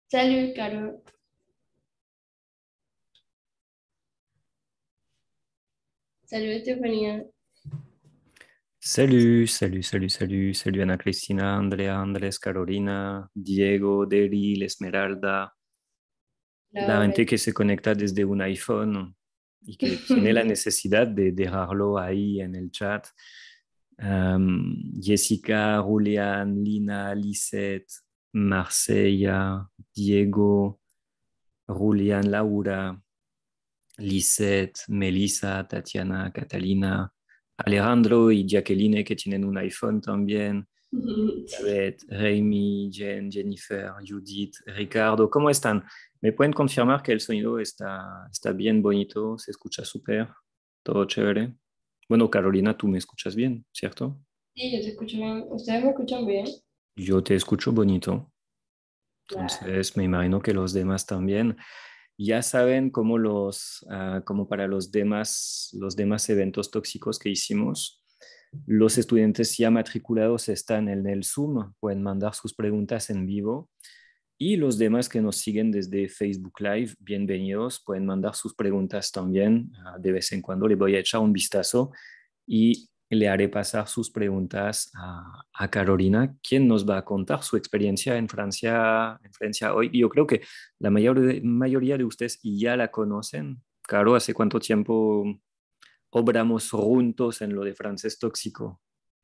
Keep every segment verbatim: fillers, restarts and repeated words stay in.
Salut, Caro. Salut, Estefanía. Salut, salut, salut, salut, salut Ana Cristina, Andrea, Andrés, Carolina, Diego, Daryl, Esmeralda, la Laura. gente que se conecta desde un iPhone y que tiene la necesidad de dejarlo ahí en el chat. Um, Jessica, Julián, Lina, Lisette, Marcella, Diego, Julián, Laura, Lisette, Melissa, Tatiana, Catalina, Alejandro y Jacqueline que tienen un iPhone también. Sí. Elizabeth, Raimi, Jen, Jennifer, Judith, Ricardo, ¿cómo están? ¿Me pueden confirmar que el sonido está, está bien bonito? ¿Se escucha súper? ¿Todo chévere? Bueno, Carolina, tú me escuchas bien, ¿cierto? Sí, yo te escucho bien. ¿Ustedes me escuchan bien? Yo te escucho bonito, Claro. entonces me imagino que los demás también. Ya saben cómo los, ah, como para los demás, los demás eventos tóxicos que hicimos, los estudiantes ya matriculados están en el Zoom, pueden mandar sus preguntas en vivo. Y los demás que nos siguen desde Facebook Live, bienvenidos, pueden mandar sus preguntas también. Ah, De vez en cuando le voy a echar un vistazo y le haré pasar sus preguntas a, a Carolina, quien nos va a contar su experiencia en Francia, en Francia hoy. Y yo creo que la mayor de- mayoría de ustedes ya la conocen. Caro, ¿hace cuánto tiempo obramos juntos en lo de francés tóxico?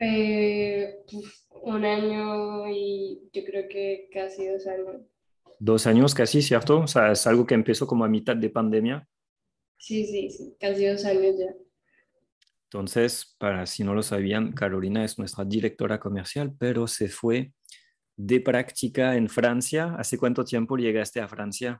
Eh, uf, un año y yo creo que casi dos años. Dos años casi, ¿cierto? O sea, es algo que empezó como a mitad de pandemia. Sí, sí, sí, casi dos años ya. Entonces, para si no lo sabían, Carolina es nuestra directora comercial, pero se fue de práctica en Francia. ¿Hace cuánto tiempo llegaste a Francia?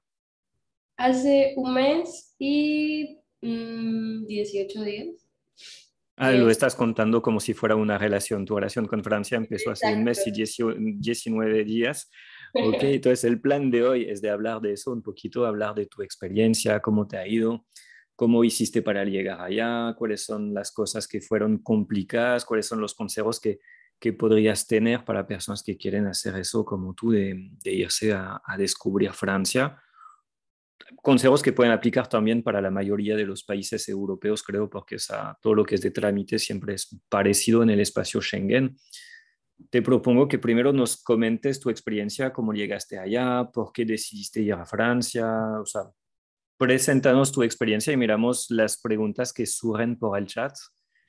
Hace un mes y mm, dieciocho días. Ah, lo Eh, estás contando como si fuera una relación. Tu relación con Francia empezó hace un exacto. mes y diecinueve días. Ok, entonces el plan de hoy es de hablar de eso un poquito, hablar de tu experiencia, cómo te ha ido, cómo hiciste para llegar allá, cuáles son las cosas que fueron complicadas, cuáles son los consejos que, que podrías tener para personas que quieren hacer eso como tú, de, de irse a, a descubrir Francia. Consejos que pueden aplicar también para la mayoría de los países europeos, creo, porque o sea, todo lo que es de trámite siempre es parecido en el espacio Schengen. Te propongo que primero nos comentes tu experiencia, cómo llegaste allá, por qué decidiste ir a Francia, o sea, preséntanos tu experiencia y miramos las preguntas que surgen por el chat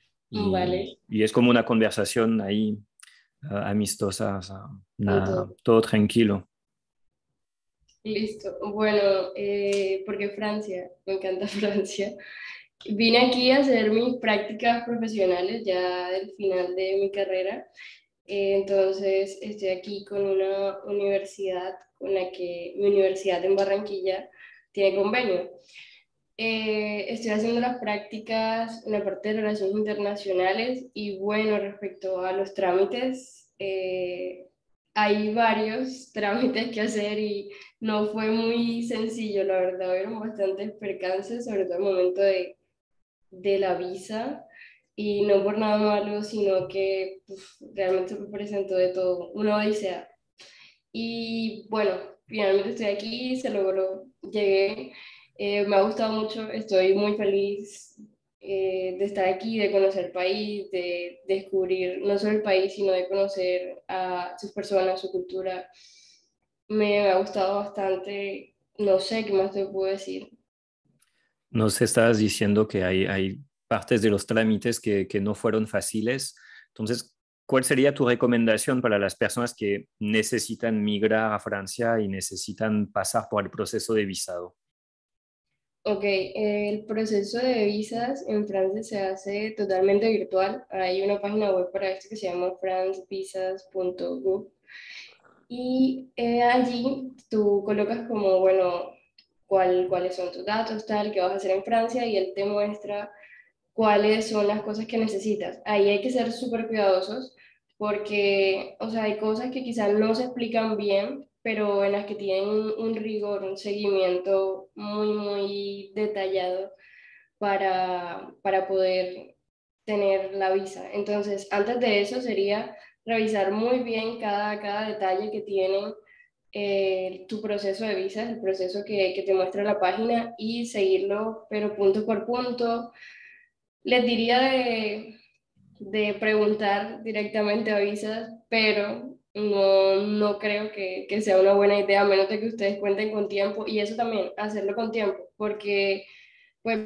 Vale, y, y es como una conversación ahí uh, amistosa, o sea, con nada, todo. todo tranquilo. Listo. Bueno, eh, porque Francia, me encanta Francia. Vine aquí a hacer mis prácticas profesionales ya del final de mi carrera. Eh, entonces estoy aquí con una universidad con la que mi universidad en Barranquilla tiene convenio. Eh, estoy haciendo las prácticas en la parte de relaciones internacionales y bueno, respecto a los trámites, eh, hay varios trámites que hacer y no fue muy sencillo, la verdad, hubieron bastantes percances, sobre todo el momento de de la visa y no por nada malo, sino que uf, realmente se me presentó de todo, una odisea. Y bueno, finalmente estoy aquí, se logró, llegué, eh, me ha gustado mucho, estoy muy feliz eh, de estar aquí, de conocer el país, de, descubrir no solo el país, sino de conocer a sus personas, su cultura. Me ha gustado bastante, no sé qué más te puedo decir. Nos estabas diciendo que hay, hay partes de los trámites que, que no fueron fáciles. Entonces, ¿cuál sería tu recomendación para las personas que necesitan migrar a Francia y necesitan pasar por el proceso de visado? Ok, el proceso de visas en Francia se hace totalmente virtual. Hay una página web para esto que se llama francevisas punto gouv y eh, allí tú colocas como, bueno, cuál, cuáles son tus datos, tal, qué vas a hacer en Francia y él te muestra cuáles son las cosas que necesitas. Ahí hay que ser súper cuidadosos porque, o sea, hay cosas que quizás no se explican bien, pero en las que tienen un, un rigor, un seguimiento muy, muy detallado para, para poder tener la visa. Entonces, antes de eso sería revisar muy bien cada, cada detalle que tienen eh, tu proceso de visa, el proceso que, que te muestra la página y seguirlo, pero punto por punto. Les diría de, de preguntar directamente a visas, pero no, no creo que, que sea una buena idea, a menos de que ustedes cuenten con tiempo y eso también, hacerlo con tiempo, porque pues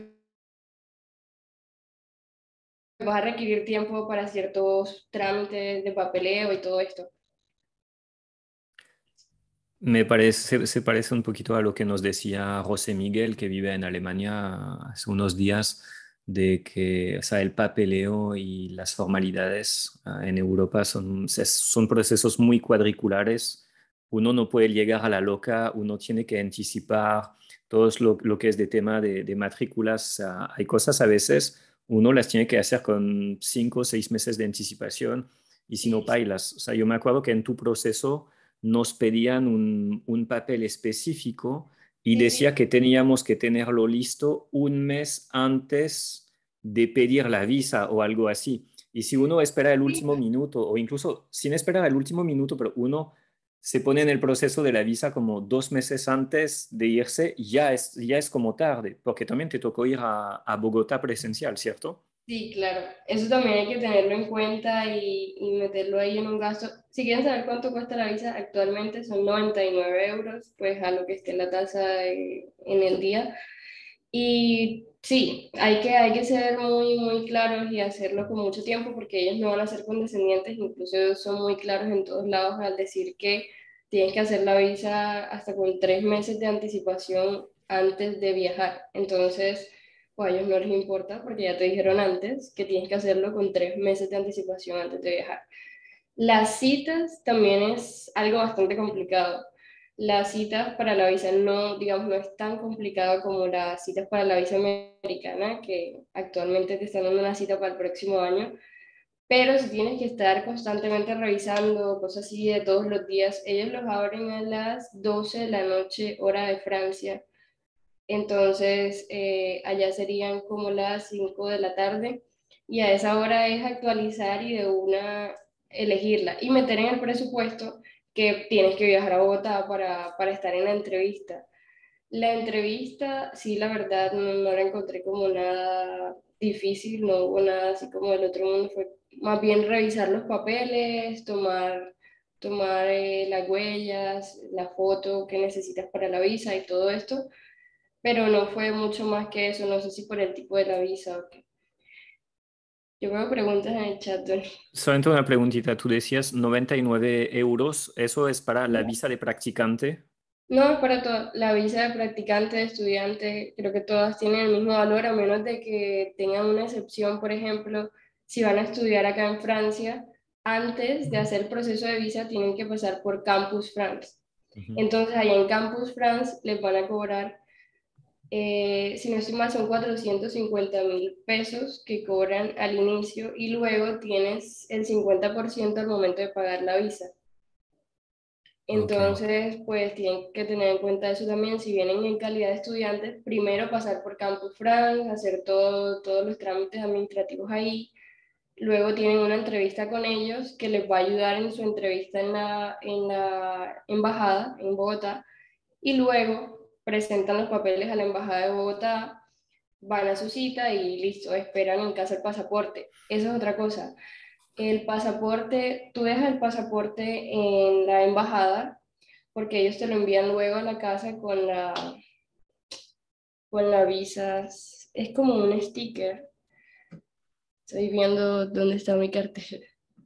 vas a requerir tiempo para ciertos trámites de papeleo y todo esto. Me parece, se parece un poquito a lo que nos decía José Miguel, que vive en Alemania hace unos días, de que, o sea, el papeleo y las formalidades ah, en Europa son, es- son procesos muy cuadriculares. Uno no puede llegar a la loca, uno tiene que anticipar todo lo, lo que es de tema de, de matrículas. Ah, hay cosas a veces, uno las tiene que hacer con cinco o seis meses de anticipación y si no Sí, bailas. O sea, yo me acuerdo que en tu proceso nos pedían un, un papel específico y sí, decía sí, que teníamos que tenerlo listo un mes antes de pedir la visa o algo así. Y si uno espera el sí. último minuto o incluso sin esperar el último minuto, pero uno se pone en el proceso de la visa como dos meses antes de irse, ya es, ya es como tarde, porque también te tocó ir a, a Bogotá presencial, ¿cierto? Sí, claro. Eso también hay que tenerlo en cuenta y, y meterlo ahí en un gasto. Si quieren saber cuánto cuesta la visa, actualmente son noventa y nueve euros, pues a lo que esté la tasa eh, en el día. Y sí, hay que, hay que ser muy, muy claros y hacerlo con mucho tiempo porque ellos no van a ser condescendientes, incluso son muy claros en todos lados al decir que tienes que hacer la visa hasta con tres meses de anticipación antes de viajar. Entonces, pues a ellos no les importa porque ya te dijeron antes que tienes que hacerlo con tres meses de anticipación antes de viajar. Las citas también es algo bastante complicado. Las citas para la visa no, digamos, no es tan complicado como las citas para la visa americana, que actualmente te están dando una cita para el próximo año, pero si tienes que estar constantemente revisando cosas así de todos los días, ellos los abren a las doce de la noche, hora de Francia, entonces eh, allá serían como las cinco de la tarde y a esa hora es actualizar y de una elegirla y meter en el presupuesto que tienes que viajar a Bogotá para, para estar en la entrevista. La entrevista, sí, la verdad, no, no la encontré como nada difícil, no hubo nada así como del otro mundo, fue más bien revisar los papeles, tomar, tomar eh, las huellas, la foto que necesitas para la visa y todo esto, pero no fue mucho más que eso, no sé si por el tipo de la visa o qué. Yo veo preguntas en el chat, Tony. Solamente una preguntita, tú decías noventa y nueve euros, ¿eso es para la visa de practicante? No, es para todo. La visa de practicante, de estudiante, creo que todas tienen el mismo valor, a menos de que tengan una excepción, por ejemplo, si van a estudiar acá en Francia, antes de hacer el proceso de visa tienen que pasar por Campus France. Ujú. Entonces, allá en Campus France les van a cobrar, eh, si no estoy mal, son cuatrocientos cincuenta mil pesos que cobran al inicio y luego tienes el cincuenta por ciento al momento de pagar la visa. Ok. Entonces, pues tienen que tener en cuenta eso también. Si vienen en calidad de estudiantes, primero pasar por Campus France, hacer todo, todos los trámites administrativos ahí. Luego tienen una entrevista con ellos que les va a ayudar en su entrevista en la, en la embajada en Bogotá. Y luego presentan los papeles a la embajada de Bogotá, van a su cita y listo, esperan en casa el pasaporte. Esa es otra cosa. El pasaporte, tú dejas el pasaporte en la embajada porque ellos te lo envían luego a la casa con la, con la visa. Es como un sticker. Estoy viendo dónde está mi cartera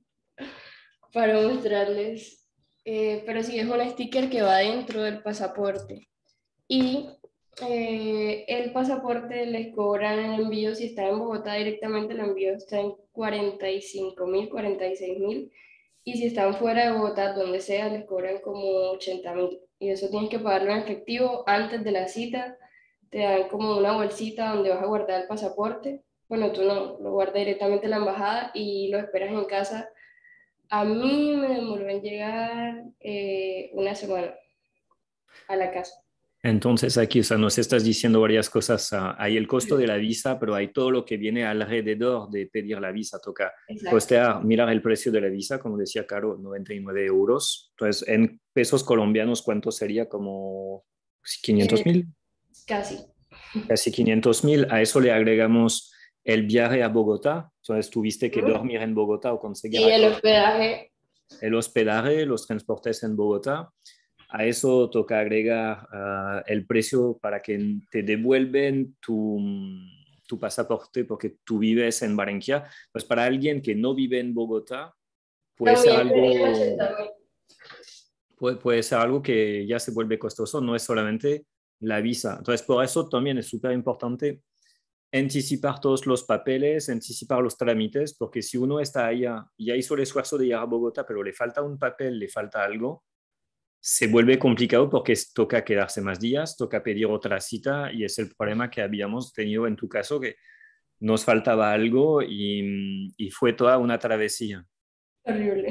para mostrarles. Eh, pero sí, es un sticker que va dentro del pasaporte. Y eh, el pasaporte les cobran el envío, si está en Bogotá directamente, el envío está en cuarenta y cinco mil, cuarenta y seis mil. Y si están fuera de Bogotá, donde sea, les cobran como ochenta mil. Y eso tienes que pagarlo en efectivo antes de la cita. Te dan como una bolsita donde vas a guardar el pasaporte. Bueno, tú no, lo guardas directamente en la embajada y lo esperas en casa. A mí me demoró en llegar eh, una semana a la casa. Entonces aquí, o sea, nos estás diciendo varias cosas. ah, Hay el costo de la visa, pero hay todo lo que viene alrededor de pedir la visa. Toca Exacto. costear, mirar el precio de la visa, como decía Caro, noventa y nueve euros. Entonces, en pesos colombianos, ¿cuánto sería? Como quinientos Eh, mil, casi. casi quinientos mil. A eso le agregamos el viaje a Bogotá. Entonces, tuviste que ¿Mm? dormir en Bogotá o conseguir Sí, el aquí hospedaje. el hospedaje, los transportes en Bogotá. A eso toca agregar uh, el precio para que te devuelven tu, tu, pasaporte porque tú vives en Barranquilla. Pues para alguien que no vive en Bogotá, puede ser También serían algo, ochenta mil. puede, puede ser algo que ya se vuelve costoso, no es solamente la visa. Entonces, por eso también es súper importante anticipar todos los papeles, anticipar los trámites, porque si uno está allá y ya hizo el esfuerzo de ir a Bogotá, pero le falta un papel, le falta algo, se vuelve complicado porque toca quedarse más días, toca pedir otra cita y es el problema que habíamos tenido en tu caso, que nos faltaba algo y, y fue toda una travesía. Horrible.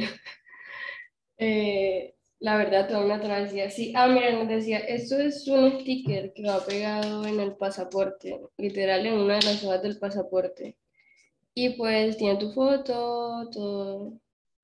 Eh, la verdad, toda una travesía. Sí, ah, mira, nos decía, esto es un sticker que va pegado en el pasaporte, literal en una de las hojas del pasaporte. Y pues tiene tu foto, todo.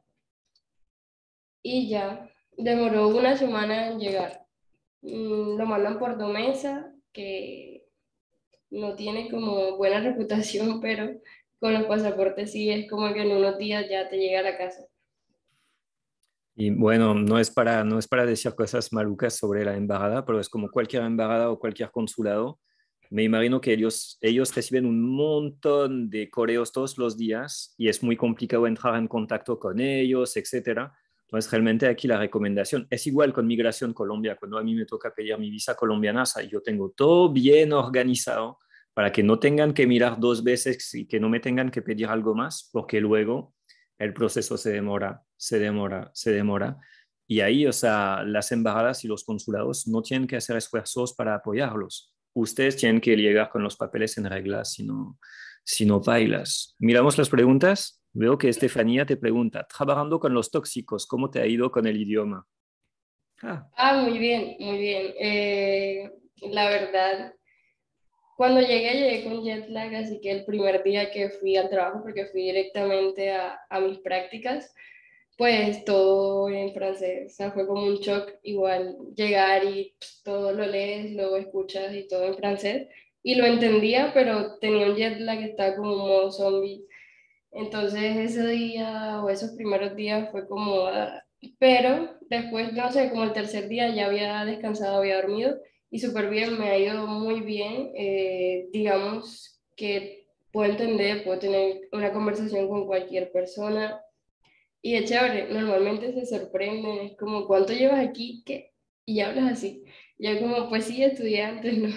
Y ya, demoró una semana en llegar. Mm, lo mandan por Domesa, que no tiene como buena reputación, pero con los pasaportes sí es como que en unos días ya te llega a la casa. Y bueno, no es para, no es para decir cosas malucas sobre la embajada, pero es como cualquier embajada o cualquier consulado. Me imagino que ellos, ellos reciben un montón de correos todos los días y es muy complicado entrar en contacto con ellos, etcétera. Entonces, realmente aquí la recomendación es igual con Migración Colombia. Cuando a mí me toca pedir mi visa colombiana, o sea, yo tengo todo bien organizado para que no tengan que mirar dos veces y que no me tengan que pedir algo más, porque luego el proceso se demora, se demora, se demora. Y ahí, o sea, las embajadas y los consulados no tienen que hacer esfuerzos para apoyarlos. Ustedes tienen que llegar con los papeles en regla, si no, si no bailas. Miramos las preguntas. Veo que Estefanía te pregunta, trabajando con los tóxicos, ¿cómo te ha ido con el idioma? Ah, Ah, muy bien, muy bien. Eh, la verdad, cuando llegué, llegué con jet lag, así que el primer día que fui al trabajo, porque fui directamente a, a mis prácticas, pues todo en francés. O sea, fue como un shock igual llegar y pues, todo lo lees, luego escuchas y todo en francés. Y lo entendía, pero tenía un jet lag que estaba como un modo zombie. Entonces ese día o esos primeros días fue como, ah, pero después, no sé, como el tercer día ya había descansado, había dormido y súper bien, me ha ido muy bien. Eh, digamos que puedo entender, puedo tener una conversación con cualquier persona y es chévere, normalmente se sorprenden, es como, ¿cuánto llevas aquí? ¿Qué? Y hablas así. Yo como, pues sí, estudiante, ¿no?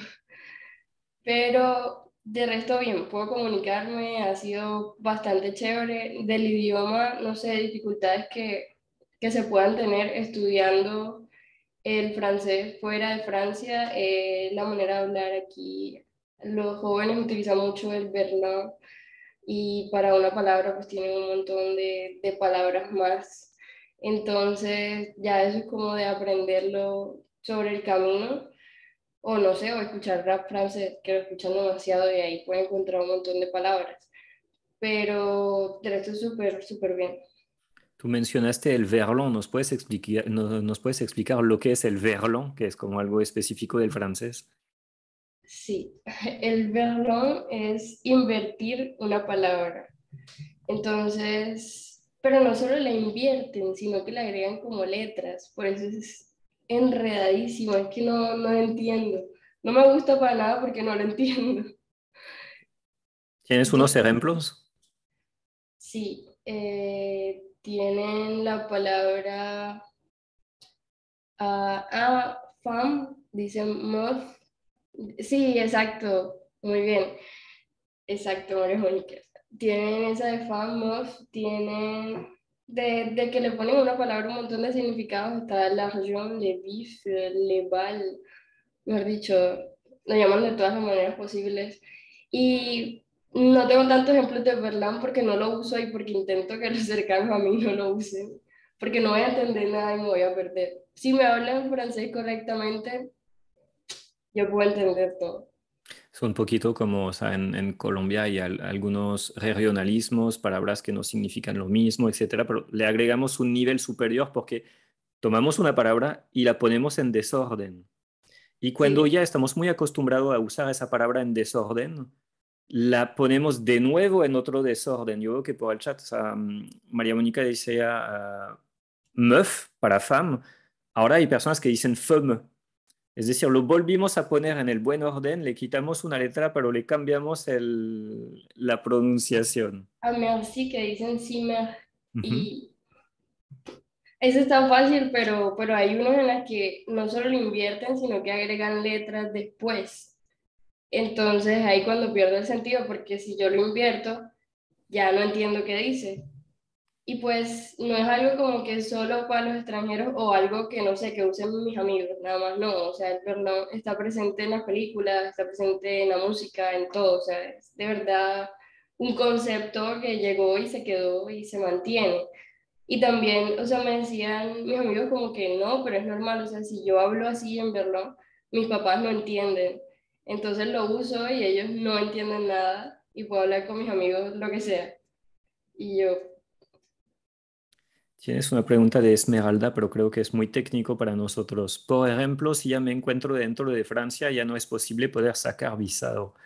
Pero de resto bien, puedo comunicarme, ha sido bastante chévere. Del idioma, no sé, dificultades que, que se puedan tener estudiando el francés fuera de Francia, eh, la manera de hablar aquí. Los jóvenes utilizan mucho el verlan y para una palabra pues tienen un montón de, de palabras más. Entonces ya eso es como de aprenderlo sobre el camino o no sé, o escuchar rap francés, que lo escuchan demasiado y ahí pueden encontrar un montón de palabras. Pero de resto es súper, súper bien. tú mencionaste el verlan, ¿nos puedes explicar, no- nos puedes explicar lo que es el verlan, que es como algo específico del francés? Sí, el verlan es invertir una palabra. Entonces, pero no solo la invierten, sino que le agregan como letras. Por eso es enredadísimo, es que no, no entiendo. No me gusta para nada porque no lo entiendo. ¿Tienes Yo unos ejemplos? sí, eh, tienen la palabra ah, ah, fam, dice moth. Sí, exacto, muy bien, exacto, María Mónica. Tienen esa de fam, moth, tienen de, de que le ponen una palabra un montón de significados. Está l'argent, le vif, le bal, mejor dicho, lo llaman de todas las maneras posibles. Y no tengo tantos ejemplos de Verlan porque no lo uso y porque intento que los cercanos a mí no lo usen, porque no voy a entender nada y me voy a perder. Si me hablan francés correctamente, yo puedo entender todo. Es un poquito como, o sea, en, en Colombia hay al- algunos regionalismos, palabras que no significan lo mismo, etcétera, pero le agregamos un nivel superior porque tomamos una palabra y la ponemos en desorden. Y cuando Sí, ya estamos muy acostumbrados a usar esa palabra en desorden, la ponemos de nuevo en otro desorden. Yo veo que por el chat, o sea, mm, María Mónica decía uh, meuf para femme. Ahora hay personas que dicen femme. Es decir, lo volvimos a poner en el buen orden, le quitamos una letra, pero le cambiamos el, la pronunciación. a merci que dicen cimer Ujú. y eso es tan fácil, pero, pero hay unos en las que no solo lo invierten, sino que agregan letras después. Entonces ahí cuando pierde el sentido, porque si yo lo invierto, ya no entiendo qué dice. Y pues no es algo como que solo para los extranjeros o algo que no sé, que usen mis amigos, nada más no. O sea, el perdón está presente en las películas, está presente en la música, en todo. O sea, es de verdad un concepto que llegó y se quedó y se mantiene. Y también, o sea, me decían mis amigos como que no, pero es normal, o sea, si yo hablo así en Berlín, mis papás no entienden. Entonces lo uso y ellos no entienden nada y puedo hablar con mis amigos lo que sea. Y yo, Tienes una pregunta de Esmeralda, pero creo que es muy técnico para nosotros. Por ejemplo, si ya me encuentro dentro de Francia, ya no es posible poder sacar visado.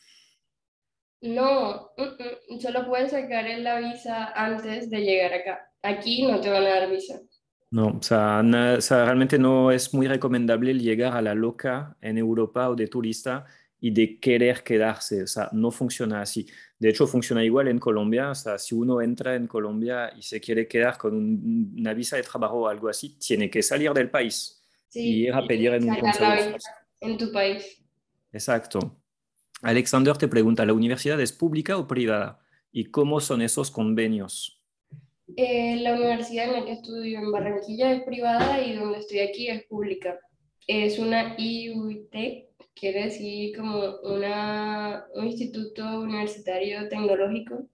no, mm, mm, solo puedes sacar la visa antes de llegar acá. Aquí no te van a dar visa. No, o sea, na- o sea, realmente no es muy recomendable el llegar a la loca en Europa o de turista y de querer quedarse. O sea, no funciona así. De hecho, funciona igual en Colombia. O sea, si uno entra en Colombia y se quiere quedar con un- una visa de trabajo o algo así, tiene que salir del país y Sí, ir a y pedir en un sacar la consulado. visa en tu país. Exacto. Alexander te pregunta, ¿la universidad es pública o privada? ¿Y cómo son esos convenios? Eh, la universidad en la que estudio en Barranquilla es privada y donde estoy aquí es pública. Es una I U T, quiere decir como una, un instituto universitario tecnológico.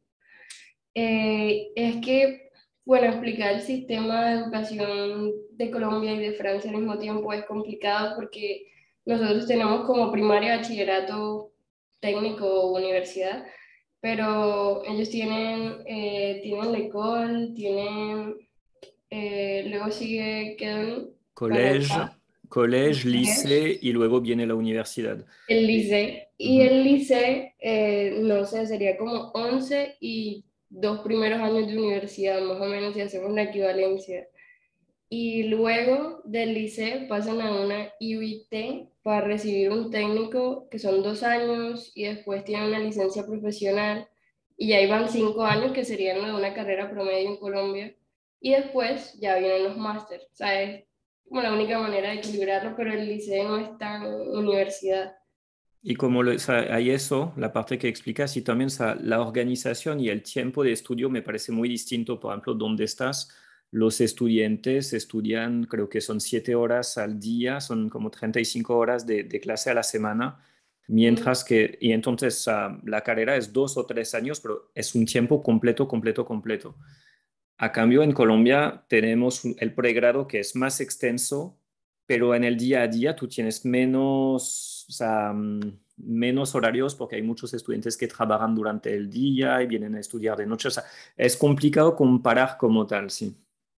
Eh, es que, bueno, explicar el sistema de educación de Colombia y de Francia al mismo tiempo es complicado porque nosotros tenemos como primaria, bachillerato técnico o universidad, pero ellos tienen, eh, tienen la école, tienen, eh, luego sigue, quedan, bueno, el, Collège, collège, lycée y luego viene la universidad. el Eh, liceo. Y ujú. el liceo, eh, no sé, sería como once y dos primeros años de universidad, más o menos, si hacemos la equivalencia. Y luego del liceo pasan a una I U I T para recibir un técnico, que son dos años, y después tienen una licencia profesional, y ahí van cinco años, que serían lo de una carrera promedio en Colombia, y después ya vienen los másteres. O sea, es como la única manera de equilibrarlo, pero el liceo no es tan universidad. Y como lo- o sea, hay eso, la parte que explicas, y también o sea, la organización y el tiempo de estudio me parece muy distinto. Por ejemplo, donde estás, los estudiantes estudian, creo que son siete horas al día, son como treinta y cinco horas de, de clase a la semana, Mm, mientras que, y entonces o sea, la carrera es dos o tres años, pero es un tiempo completo, completo, completo. A cambio, en Colombia tenemos un- el pregrado que es más extenso, pero en el día a día tú tienes menos, o sea, mm, menos horarios porque hay muchos estudiantes que trabajan durante el día y vienen a estudiar de noche. O sea, es complicado comparar como tal, sí.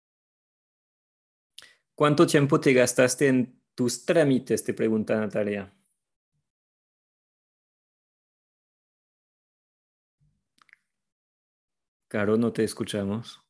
¿Cuánto tiempo te gastaste en tus trámites? Te pregunta Natalia. Caro, no te escuchamos.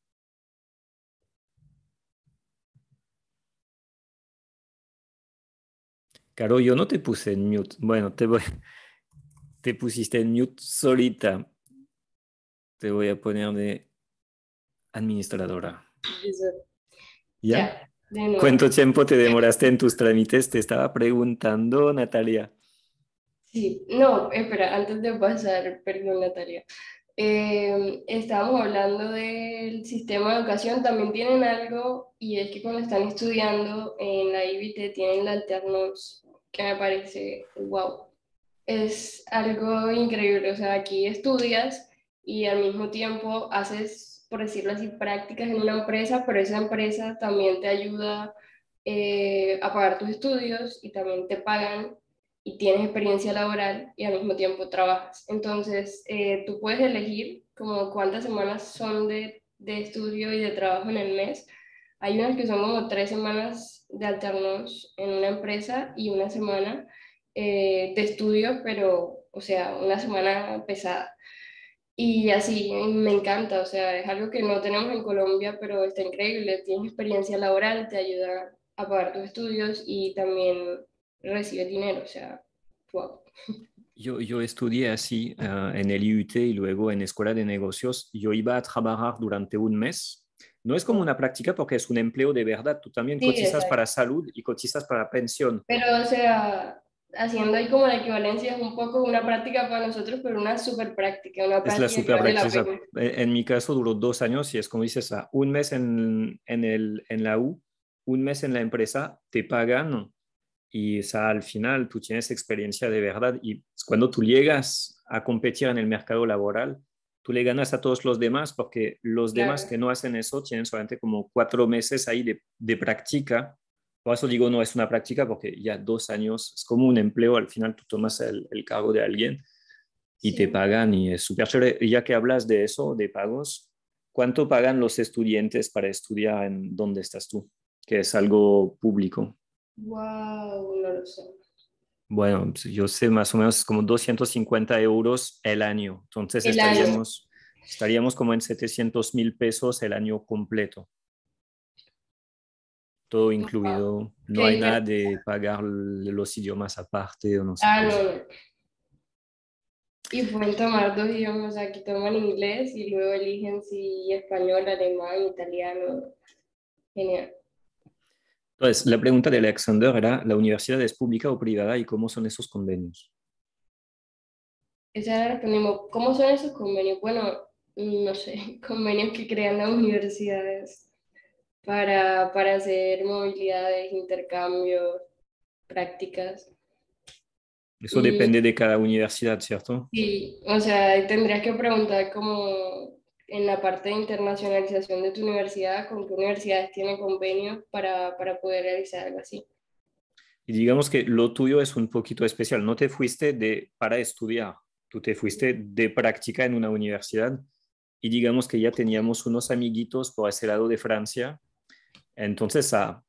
Caro, yo no te puse en mute. Bueno, te voy, te pusiste en mute solita. Te voy a poner de administradora. eso. ¿Ya? Ya, de nuevo. ¿Cuánto tiempo te demoraste en tus trámites? Te estaba preguntando, Natalia. Sí, no, espera, antes de pasar, perdón, Natalia. Eh, estábamos hablando del sistema de educación, también tienen algo, y es que cuando están estudiando en la I B I T tienen la alternance, que me parece, wow, es algo increíble. O sea, aquí estudias y al mismo tiempo haces, por decirlo así, prácticas en una empresa, pero esa empresa también te ayuda eh, a pagar tus estudios y también te pagan. y tienes experiencia laboral y al mismo tiempo trabajas. Entonces, eh, tú puedes elegir como cuántas semanas son de, de estudio y de trabajo en el mes. Hay unas que son como tres semanas de alternos en una empresa y una semana eh, de estudio, pero, o sea, una semana pesada. Y así, me encanta, o sea, es algo que no tenemos en Colombia, pero está increíble. Tienes experiencia laboral, te ayuda a pagar tus estudios y también recibes dinero, o sea, wow. Yo, yo estudié así ah, en el I U T y luego en Escuela de Negocios. Yo iba a trabajar durante un mes. No es como una práctica porque es un empleo de verdad. Tú también Sí, cotizas para exacto. salud y cotizas para pensión. Pero, o sea, haciendo ahí como la equivalencia, es un poco una práctica para nosotros, pero una súper práctica, una Es la práctica que super vale la práctica. pena. En en mi caso duró dos años y es como dices, ah, un mes en, en, el, en la U, un mes en la empresa, te pagan y o sea, al final tú tienes experiencia de verdad y cuando tú llegas a competir en el mercado laboral, tú le ganas a todos los demás porque los demás Claro, que no hacen eso tienen solamente como cuatro meses ahí de, de práctica. Por eso digo, no es una práctica porque ya dos años es como un empleo, al final tú tomas el, el cargo de alguien y te sí. pagan y es súper chévere. Y ya que hablas de eso, de pagos, ¿cuánto pagan los estudiantes para estudiar en donde estás tú? Que es algo público. Wow, no lo sé. Bueno, pues, yo sé más o menos como doscientos cincuenta euros el año. Entonces El año. estaríamos, estaríamos como en setecientos mil pesos el año completo. Todo Wow. incluido. No Qué hay nada diferente. de pagar los idiomas aparte o no sé Ah, qué. no, no. Y pueden tomar dos idiomas, o sea, aquí toman inglés y luego eligen si español, alemán, italiano. Genial. Entonces, la pregunta de Alexander era, ¿la universidad es pública o privada y cómo son esos convenios? Esa era respondimos, ¿cómo son esos convenios? Bueno, no sé, convenios que crean las universidades para, para hacer movilidades, intercambios, prácticas. Eso Mm, depende de cada universidad, ¿cierto? sí, o sea, tendrías que preguntar como en la parte de internacionalización de tu universidad, con qué universidades tienen convenios para, para poder realizar algo así. Y digamos que lo tuyo es un poquito especial. No te fuiste de, para estudiar, tú te fuiste de práctica en una universidad y digamos que ya teníamos unos amiguitos por ese lado de Francia. Entonces ah,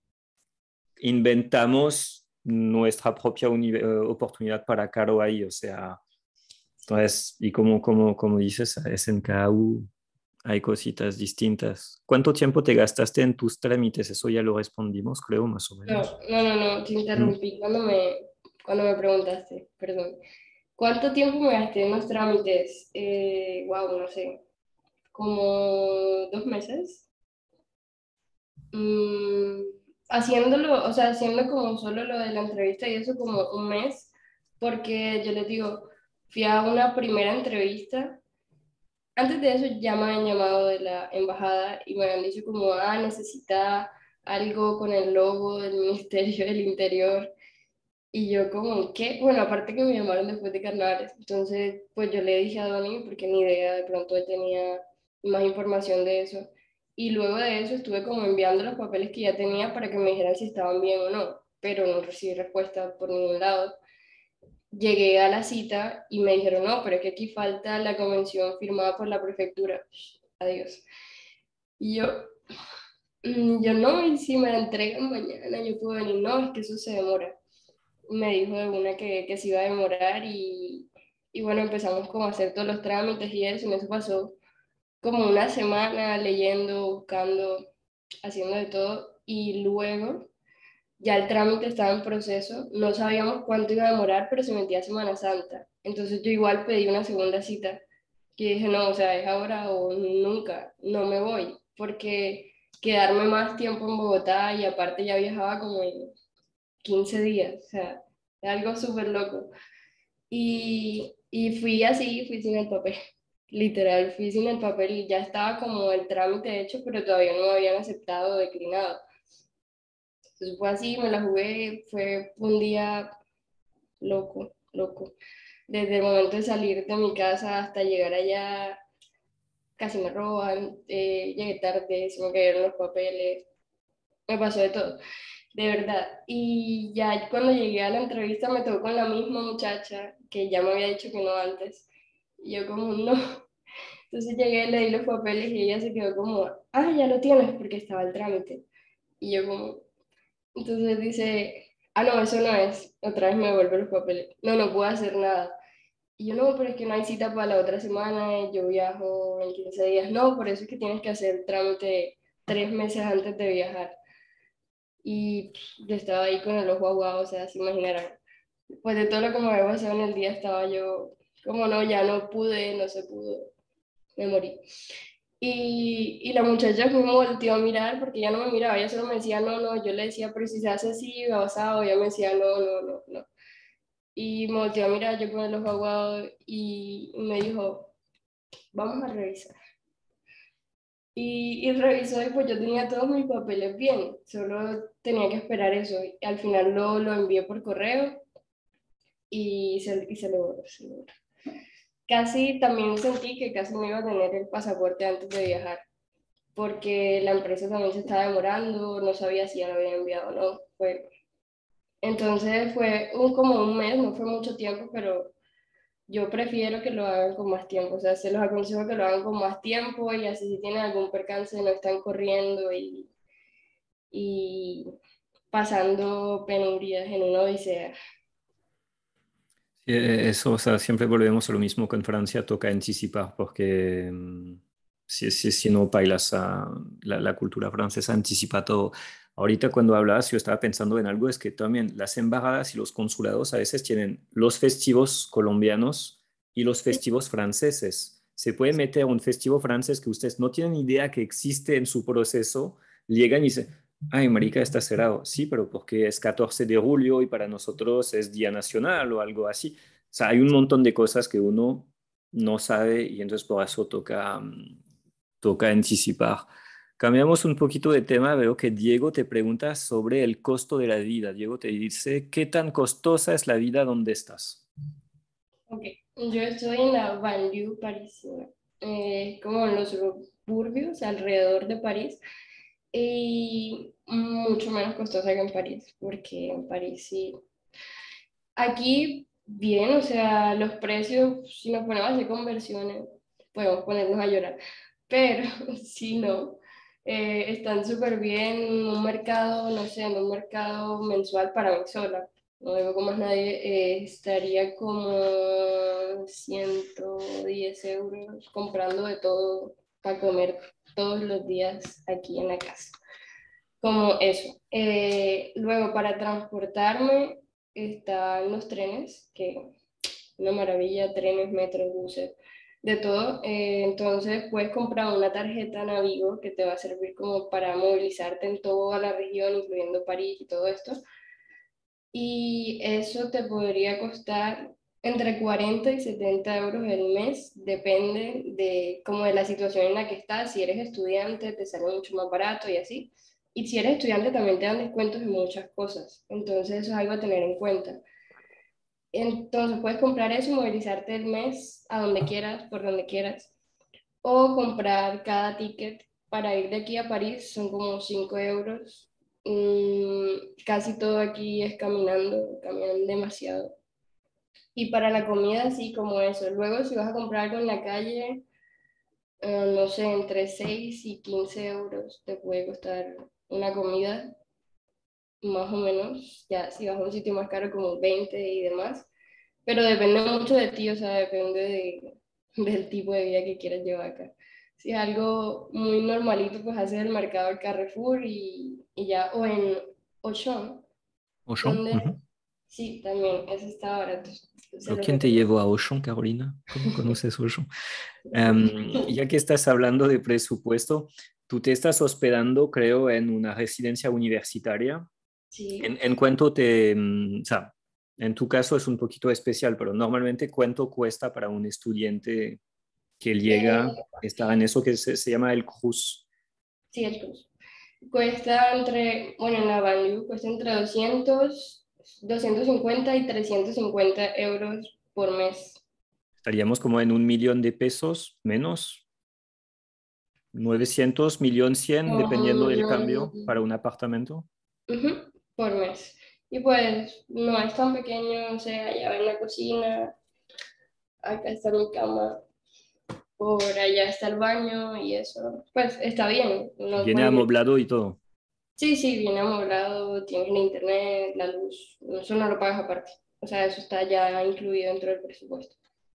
inventamos nuestra propia uni- eh, oportunidad para Caro ahí. O sea, entonces, y como, como, como dices, es en cada U hay cositas distintas. ¿Cuánto tiempo te gastaste en tus trámites? Eso ya lo respondimos, creo, más o No, menos. no, no, no, te ¿No? interrumpí cuando me, cuando me preguntaste, perdón. ¿Cuánto tiempo me gasté en los trámites? Eh, wow, no sé, como dos meses. Mm, haciéndolo, o sea, haciendo como solo lo de la entrevista y eso como un mes, porque yo les digo, fui a una primera entrevista. Antes de eso ya me habían llamado de la embajada y me habían dicho como, ah, necesita algo con el logo del Ministerio del Interior. Y yo como, ¿qué? Bueno, aparte que me llamaron después de carnavales, entonces pues yo le dije a Donny porque ni idea, de pronto él tenía más información de eso. Y luego de eso estuve como enviando los papeles que ya tenía para que me dijeran si estaban bien o no, pero no recibí respuesta por ningún lado. Llegué a la cita y me dijeron, no, pero es que aquí falta la convención firmada por la prefectura. Adiós. Y yo, "Mm, yo no, y si me la entregan mañana, yo puedo venir. No, es que eso se demora. Me dijo de una que, que se iba a demorar y, y bueno, empezamos como a hacer todos los trámites y eso, y eso pasó como una semana leyendo, buscando, haciendo de todo y luego ya el trámite estaba en proceso, no sabíamos cuánto iba a demorar, pero se metía Semana Santa. Entonces yo igual pedí una segunda cita, que dije, no, o sea, es ahora o nunca, no me voy, porque quedarme más tiempo en Bogotá y aparte ya viajaba como en quince días, o sea, algo súper loco. Y, y fui así, fui sin el papel, literal, fui sin el papel y ya estaba como el trámite hecho, pero todavía no me habían aceptado o declinado. Entonces fue así, me la jugué, fue un día loco, loco. Desde el momento de salir de mi casa hasta llegar allá, casi me roban, eh, llegué tarde, se me cayeron los papeles, me pasó de todo. de verdad. Y ya cuando llegué a la entrevista me tocó con la misma muchacha que ya me había dicho que no antes. Y yo como, no. Entonces llegué, le di los papeles y ella se quedó como, ah, ya lo tienes porque estaba el trámite. Y yo como, entonces dice, ah, no, eso no es. Otra vez me devuelve los papeles. No, no puedo hacer nada. Y yo no, pero es que no hay cita para la otra semana, yo viajo en quince días. No, por eso es que tienes que hacer el trámite tres meses antes de viajar. Y pff, yo estaba ahí con el ojo aguado, o sea, se imaginarán. Pues de todo lo que me había pasado en el día estaba yo, como no, ya no pude, no se pudo, me morí. Y, y la muchacha me volteó a mirar porque ya no me miraba, ella solo me decía no, no, yo le decía, pero si se hace así, basado, ella me decía no, no, no, no. Y me volteó a mirar yo con el ojo aguado y me dijo, vamos a revisar. Y, y revisó y pues yo tenía todos mis papeles bien, solo tenía que esperar eso. Y al final lo, lo envié por correo y se, y se logró, se logró. Casi también sentí que casi me iba a tener el pasaporte antes de viajar, porque la empresa también se estaba demorando, no sabía si ya lo había enviado o no. Fue, entonces fue un, como un mes, no fue mucho tiempo, pero yo prefiero que lo hagan con más tiempo, o sea, se los aconsejo que lo hagan con más tiempo y así si tienen algún percance no están corriendo y, y pasando penurias en una odisea. Sí, eh, eso, o sea, siempre volvemos a lo mismo con Francia, toca anticipar porque mm, si, si, si no bailas a la, la cultura francesa anticipa todo. Ahorita cuando hablabas yo estaba pensando en algo, es que también las embajadas y los consulados a veces tienen los festivos colombianos y los festivos franceses. Se puede meter un festivo francés que ustedes no tienen idea que existe en su proceso, llegan y dicen, ay, marica, está cerrado. Sí, pero porque es catorce de julio y para nosotros es Día Nacional o algo así. O sea, hay un montón de cosas que uno no sabe y entonces por eso toca, mm, toca anticipar. Cambiamos un poquito de tema. Veo que Diego te pregunta sobre el costo de la vida. Diego te dice, ¿qué tan costosa es la vida donde estás? Ok, yo estoy en la banlieue parisina, eh, como en los suburbios alrededor de París y mucho menos costosa que en París, porque en París sí. Aquí, bien, o sea, los precios, si nos ponemos a hacer conversiones, podemos ponernos a llorar, pero si no, eh, están súper bien en un mercado, no sé, en un mercado mensual para mí sola, no digo con más nadie, eh, estaría como ciento diez euros comprando de todo para comer todos los días aquí en la casa como eso. Eh, luego, para transportarme están los trenes, que una maravilla, trenes, metros, buses, de todo. Eh, entonces, puedes comprar una tarjeta Navigo que te va a servir como para movilizarte en toda la región, incluyendo París y todo esto. Y eso te podría costar entre cuarenta y setenta euros el mes, depende de como de la situación en la que estás. Si eres estudiante, te sale mucho más barato y así. Y si eres estudiante, también te dan descuentos en muchas cosas. Entonces, eso es algo a tener en cuenta. Entonces, puedes comprar eso y movilizarte el mes a donde quieras, por donde quieras. O comprar cada ticket para ir de aquí a París, son como cinco euros. Mm, casi todo aquí es caminando, caminan demasiado. Y para la comida, sí, como eso. Luego, si vas a comprar algo en la calle, eh, no sé, entre seis y quince euros te puede costar una comida, más o menos. Ya, si vas a un sitio más caro, como veinte y demás. Pero depende mucho de ti, o sea, depende de, del tipo de vida que quieras llevar acá. Si es algo muy normalito, pues haces el mercado del Carrefour y, y ya, o en Auchan, ¿Auchan? donde Ujú. sí, también, eso está barato, se ¿Pero lo quién te recomiendo. llevó a Auchan, Carolina? ¿Cómo conoces Auchan? Em, ya que estás hablando de presupuesto, tú te estás hospedando, creo, en una residencia universitaria. ¿En, Sí, en cuánto te, mm, o sea, en tu caso es un poquito especial, pero normalmente cuánto cuesta para un estudiante que llega, eh, está en eso que se, se llama el cruz? sí, el curso. Cuesta entre, bueno, en la Banlieue cuesta entre doscientos doscientos cincuenta y trescientos cincuenta euros por mes. Estaríamos como en un millón de pesos menos, novecientos millón cien dependiendo del Um, cambio para un apartamento. Ujú. por mes. Y pues no es tan pequeño, o sea, ya ven la cocina, acá está mi cama, por allá está el baño y eso, pues está bien, no Viene puedo vivir. amoblado y todo. Sí, sí, viene amoblado, tienes el internet, la luz, eso no lo pagas aparte. O sea, eso está ya incluido dentro del presupuesto.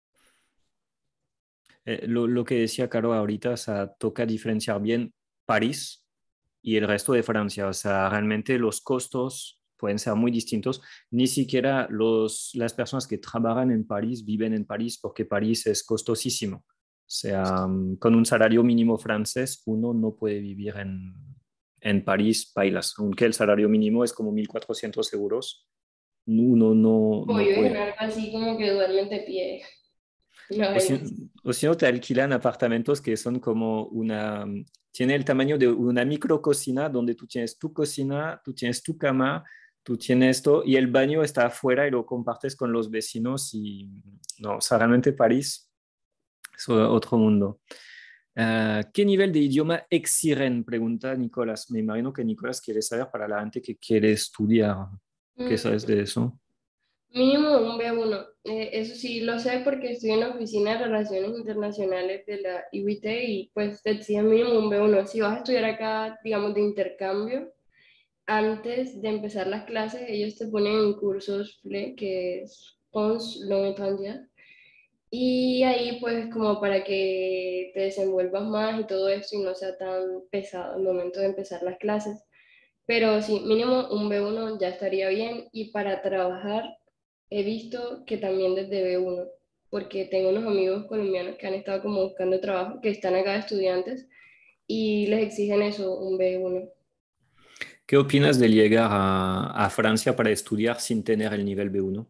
Eh, lo, lo que decía Caro ahorita, o sea, toca diferenciar bien París y el resto de Francia. O sea, realmente los costos pueden ser muy distintos. Ni siquiera los, las personas que trabajan en París viven en París porque París es costosísimo. O sea, mm, con un salario mínimo francés, uno no puede vivir en, en París, bailas. Aunque el salario mínimo es como mil cuatrocientos euros, uno no, O no vives en puede. algo así como que duermen de pie. No, O si, hay- o si no, te alquilan apartamentos que son como una, tiene el tamaño de una micro cocina donde tú tienes tu cocina, tú tienes tu cama, tú tienes esto y el baño está afuera y lo compartes con los vecinos y no, o sea, realmente París es otro mundo. Uh, ¿Qué nivel de idioma exigen? Pregunta Nicolás. Me imagino que Nicolás quiere saber para la gente que quiere estudiar. ¿Qué sabes Mm, de eso? mínimo un B uno. Eh, eso sí lo sé porque estoy en la Oficina de Relaciones Internacionales de la I U I T y pues te exigen mínimo un B uno. Si vas a estudiar acá, digamos, de intercambio, antes de empezar las clases, ellos te ponen en cursos F L E, que es Pons Long Étranger. Y ahí pues como para que te desenvuelvas más y todo esto y no sea tan pesado al momento de empezar las clases. Pero sí, mínimo un B uno ya estaría bien y para trabajar he visto que también desde B uno, porque tengo unos amigos colombianos que han estado como buscando trabajo, que están acá de estudiantes y les exigen eso, un B uno. ¿Qué opinas de llegar a, a Francia para estudiar sin tener el nivel B uno?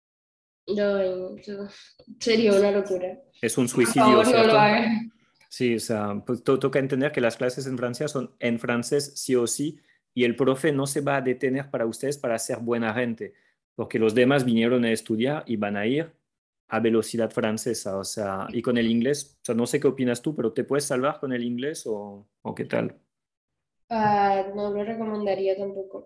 No, eso sería una locura. Es un Por suicidio, favor, no lo ¿cierto? hagan. Sí, o sea, pues to- toca entender que las clases en Francia son en francés sí o sí y el profe no se va a detener para ustedes para ser buena gente, porque los demás vinieron a estudiar y van a ir a velocidad francesa, o sea, y con el inglés, o sea, no sé qué opinas tú, pero ¿te puedes salvar con el inglés o, o qué tal? Ah, no lo recomendaría tampoco,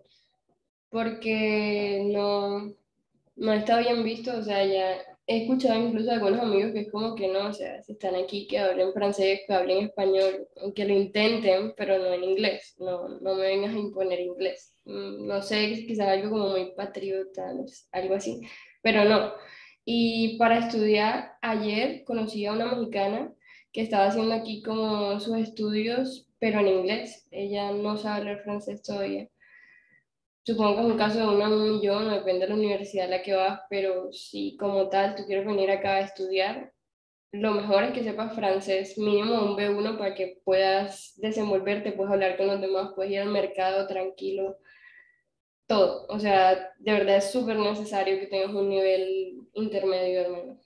porque no, no está bien visto, o sea, ya he escuchado incluso a algunos amigos que es como que no, o sea, si están aquí, que hablen francés, que hablen español, que lo intenten, pero no en inglés, no, no me vengas a imponer inglés. Mm, no sé, quizás algo como muy patriota, no sé, algo así, pero no. Y para estudiar, ayer conocí a una mexicana que estaba haciendo aquí como sus estudios, pero en inglés. Ella no sabe hablar francés todavía. Supongo que es un caso de uno en un millón, depende de la universidad a la que vas, pero si como tal tú quieres venir acá a estudiar, lo mejor es que sepas francés, mínimo un B uno para que puedas desenvolverte, puedes hablar con los demás, puedes ir al mercado tranquilo, todo. O sea, de verdad es súper necesario que tengas un nivel intermedio al menos.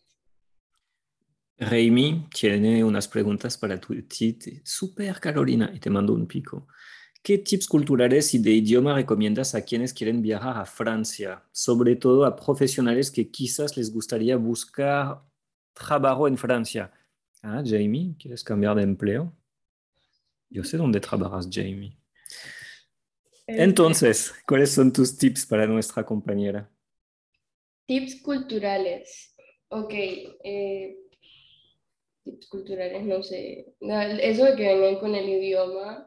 Raimi tiene unas preguntas para tu ti. Super Carolina, y te mando un pico. ¿Qué tips culturales y de idioma recomiendas a quienes quieren viajar a Francia? Sobre todo a profesionales que quizás les gustaría buscar trabajo en Francia. Ah, Jamie, ¿quieres cambiar de empleo? Yo sé dónde trabajas, Jamie. Este, Entonces, ¿cuáles son tus tips para nuestra compañera? tips culturales. Ok, eh, tips culturales, no sé. No, eso de que vengan con el idioma.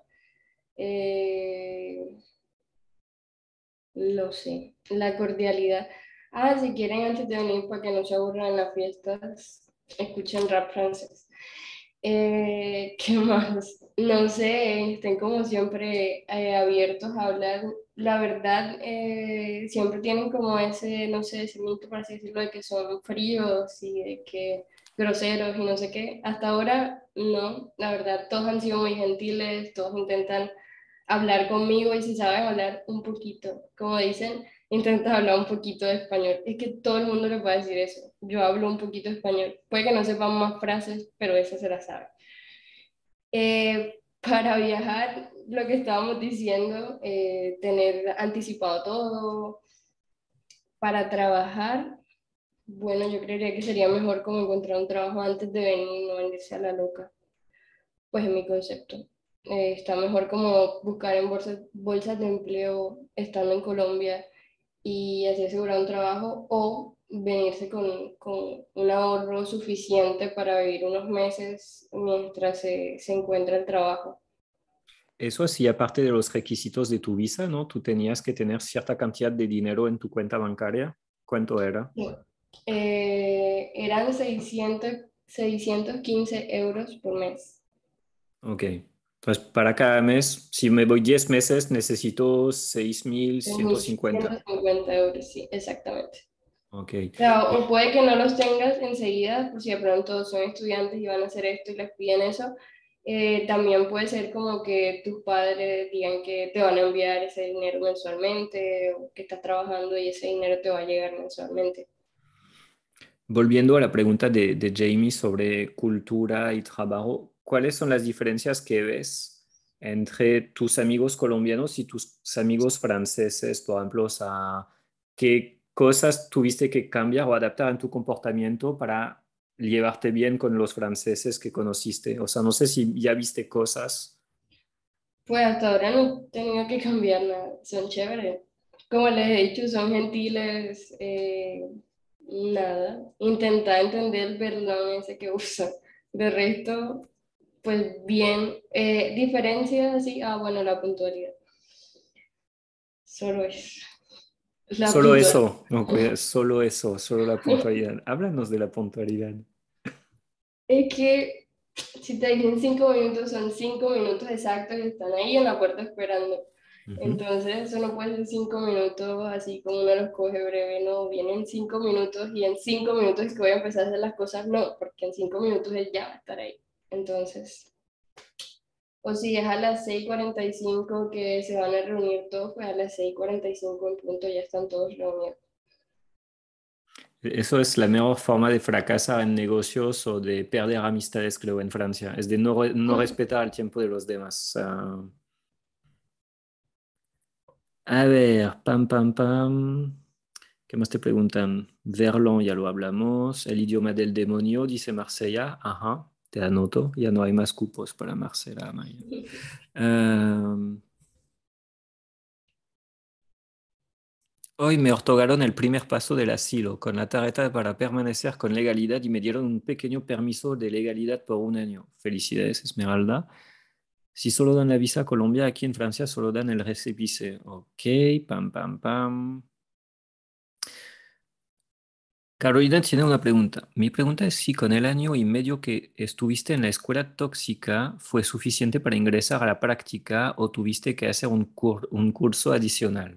Eh, no sé, la cordialidad. Ah, si quieren antes de venir para que no se aburran en las fiestas, escuchen rap francés. Eh, ¿qué más? No sé, estén como siempre eh, abiertos a hablar. La verdad, eh, siempre tienen como ese, no sé, ese mito, por así decirlo, de que son fríos y de que groseros y no sé qué. Hasta ahora, no, la verdad, todos han sido muy gentiles, todos intentan hablar conmigo y si sabes hablar un poquito, como dicen, intentas hablar un poquito de español. Es que todo el mundo le puede decir eso. Yo hablo un poquito de español. Puede que no sepan más frases, pero esa se la sabe. Eh, para viajar, lo que estábamos diciendo, eh, tener anticipado todo. Para trabajar, bueno, yo creería que sería mejor como encontrar un trabajo antes de venir y no venirse a la loca. Pues en mi concepto. Eh, está mejor como buscar en bolsas, bolsas de empleo estando en Colombia y así asegurar un trabajo o venirse con, con un ahorro suficiente para vivir unos meses mientras se, se encuentra el trabajo. Eso sí, aparte de los requisitos de tu visa, ¿no? Tú tenías que tener cierta cantidad de dinero en tu cuenta bancaria. ¿Cuánto era? Sí. Eh, eran seiscientos seiscientos quince euros por mes. Ok. Pues para cada mes, si me voy diez meses, necesito seis mil ciento Ciento cincuenta. cincuenta euros, sí, exactamente. Ok. O sea, o puede que no los tengas enseguida, por si de pronto son estudiantes y van a hacer esto y les piden eso. Eh, también puede ser como que tus padres digan que te van a enviar ese dinero mensualmente o que estás trabajando y ese dinero te va a llegar mensualmente. Volviendo a la pregunta de, de Jamie sobre cultura y trabajo, ¿cuáles son las diferencias que ves entre tus amigos colombianos y tus amigos franceses? Por ejemplo, o sea, ¿qué cosas tuviste que cambiar o adaptar en tu comportamiento para llevarte bien con los franceses que conociste? O sea, no sé si ya viste cosas. Pues hasta ahora no he tenido que cambiar nada, son chéveres. Como les he dicho, son gentiles, eh, nada. Intenta entender el perdón ese que usan. De resto, pues bien. Eh, diferencias, sí, ah, bueno, la puntualidad. Solo es la Solo puntualidad. eso, no, cuida, solo eso, solo la puntualidad. Háblanos de la puntualidad. Es que si te dicen cinco minutos, son cinco minutos exactos y están ahí en la puerta esperando. Ujú. Entonces, eso no puede ser cinco minutos así como uno los coge breve, no, vienen cinco minutos y en cinco minutos es que voy a empezar a hacer las cosas, no, porque en cinco minutos él ya va a estar ahí. Entonces, o si es a las seis cuarenta y cinco que se van a reunir todos, pues a las seis cuarenta y cinco en punto ya están todos reunidos. Eso es la mejor forma de fracasar en negocios o de perder amistades, creo, en Francia. Es de no, re- no respetar el tiempo de los demás. Ah, a ver, pam, pam, pam. ¿Qué más te preguntan? Verlan, ya lo hablamos. El idioma del demonio, dice Marsella. Ajá, te anoto. Ya no hay más cupos para Marsella, Maya. Ah, hoy me otorgaron el primer paso del asilo con la tarjeta para permanecer con legalidad y me dieron un pequeño permiso de legalidad por un año. Felicidades, Esmeralda. Si solo dan la visa a Colombia, aquí en Francia solo dan el récépissé. Ok, pam, pam, pam. Carolina tiene una pregunta. Mi pregunta es si con el año y medio que estuviste en la escuela tóxica fue suficiente para ingresar a la práctica o tuviste que hacer un, cur- un curso adicional.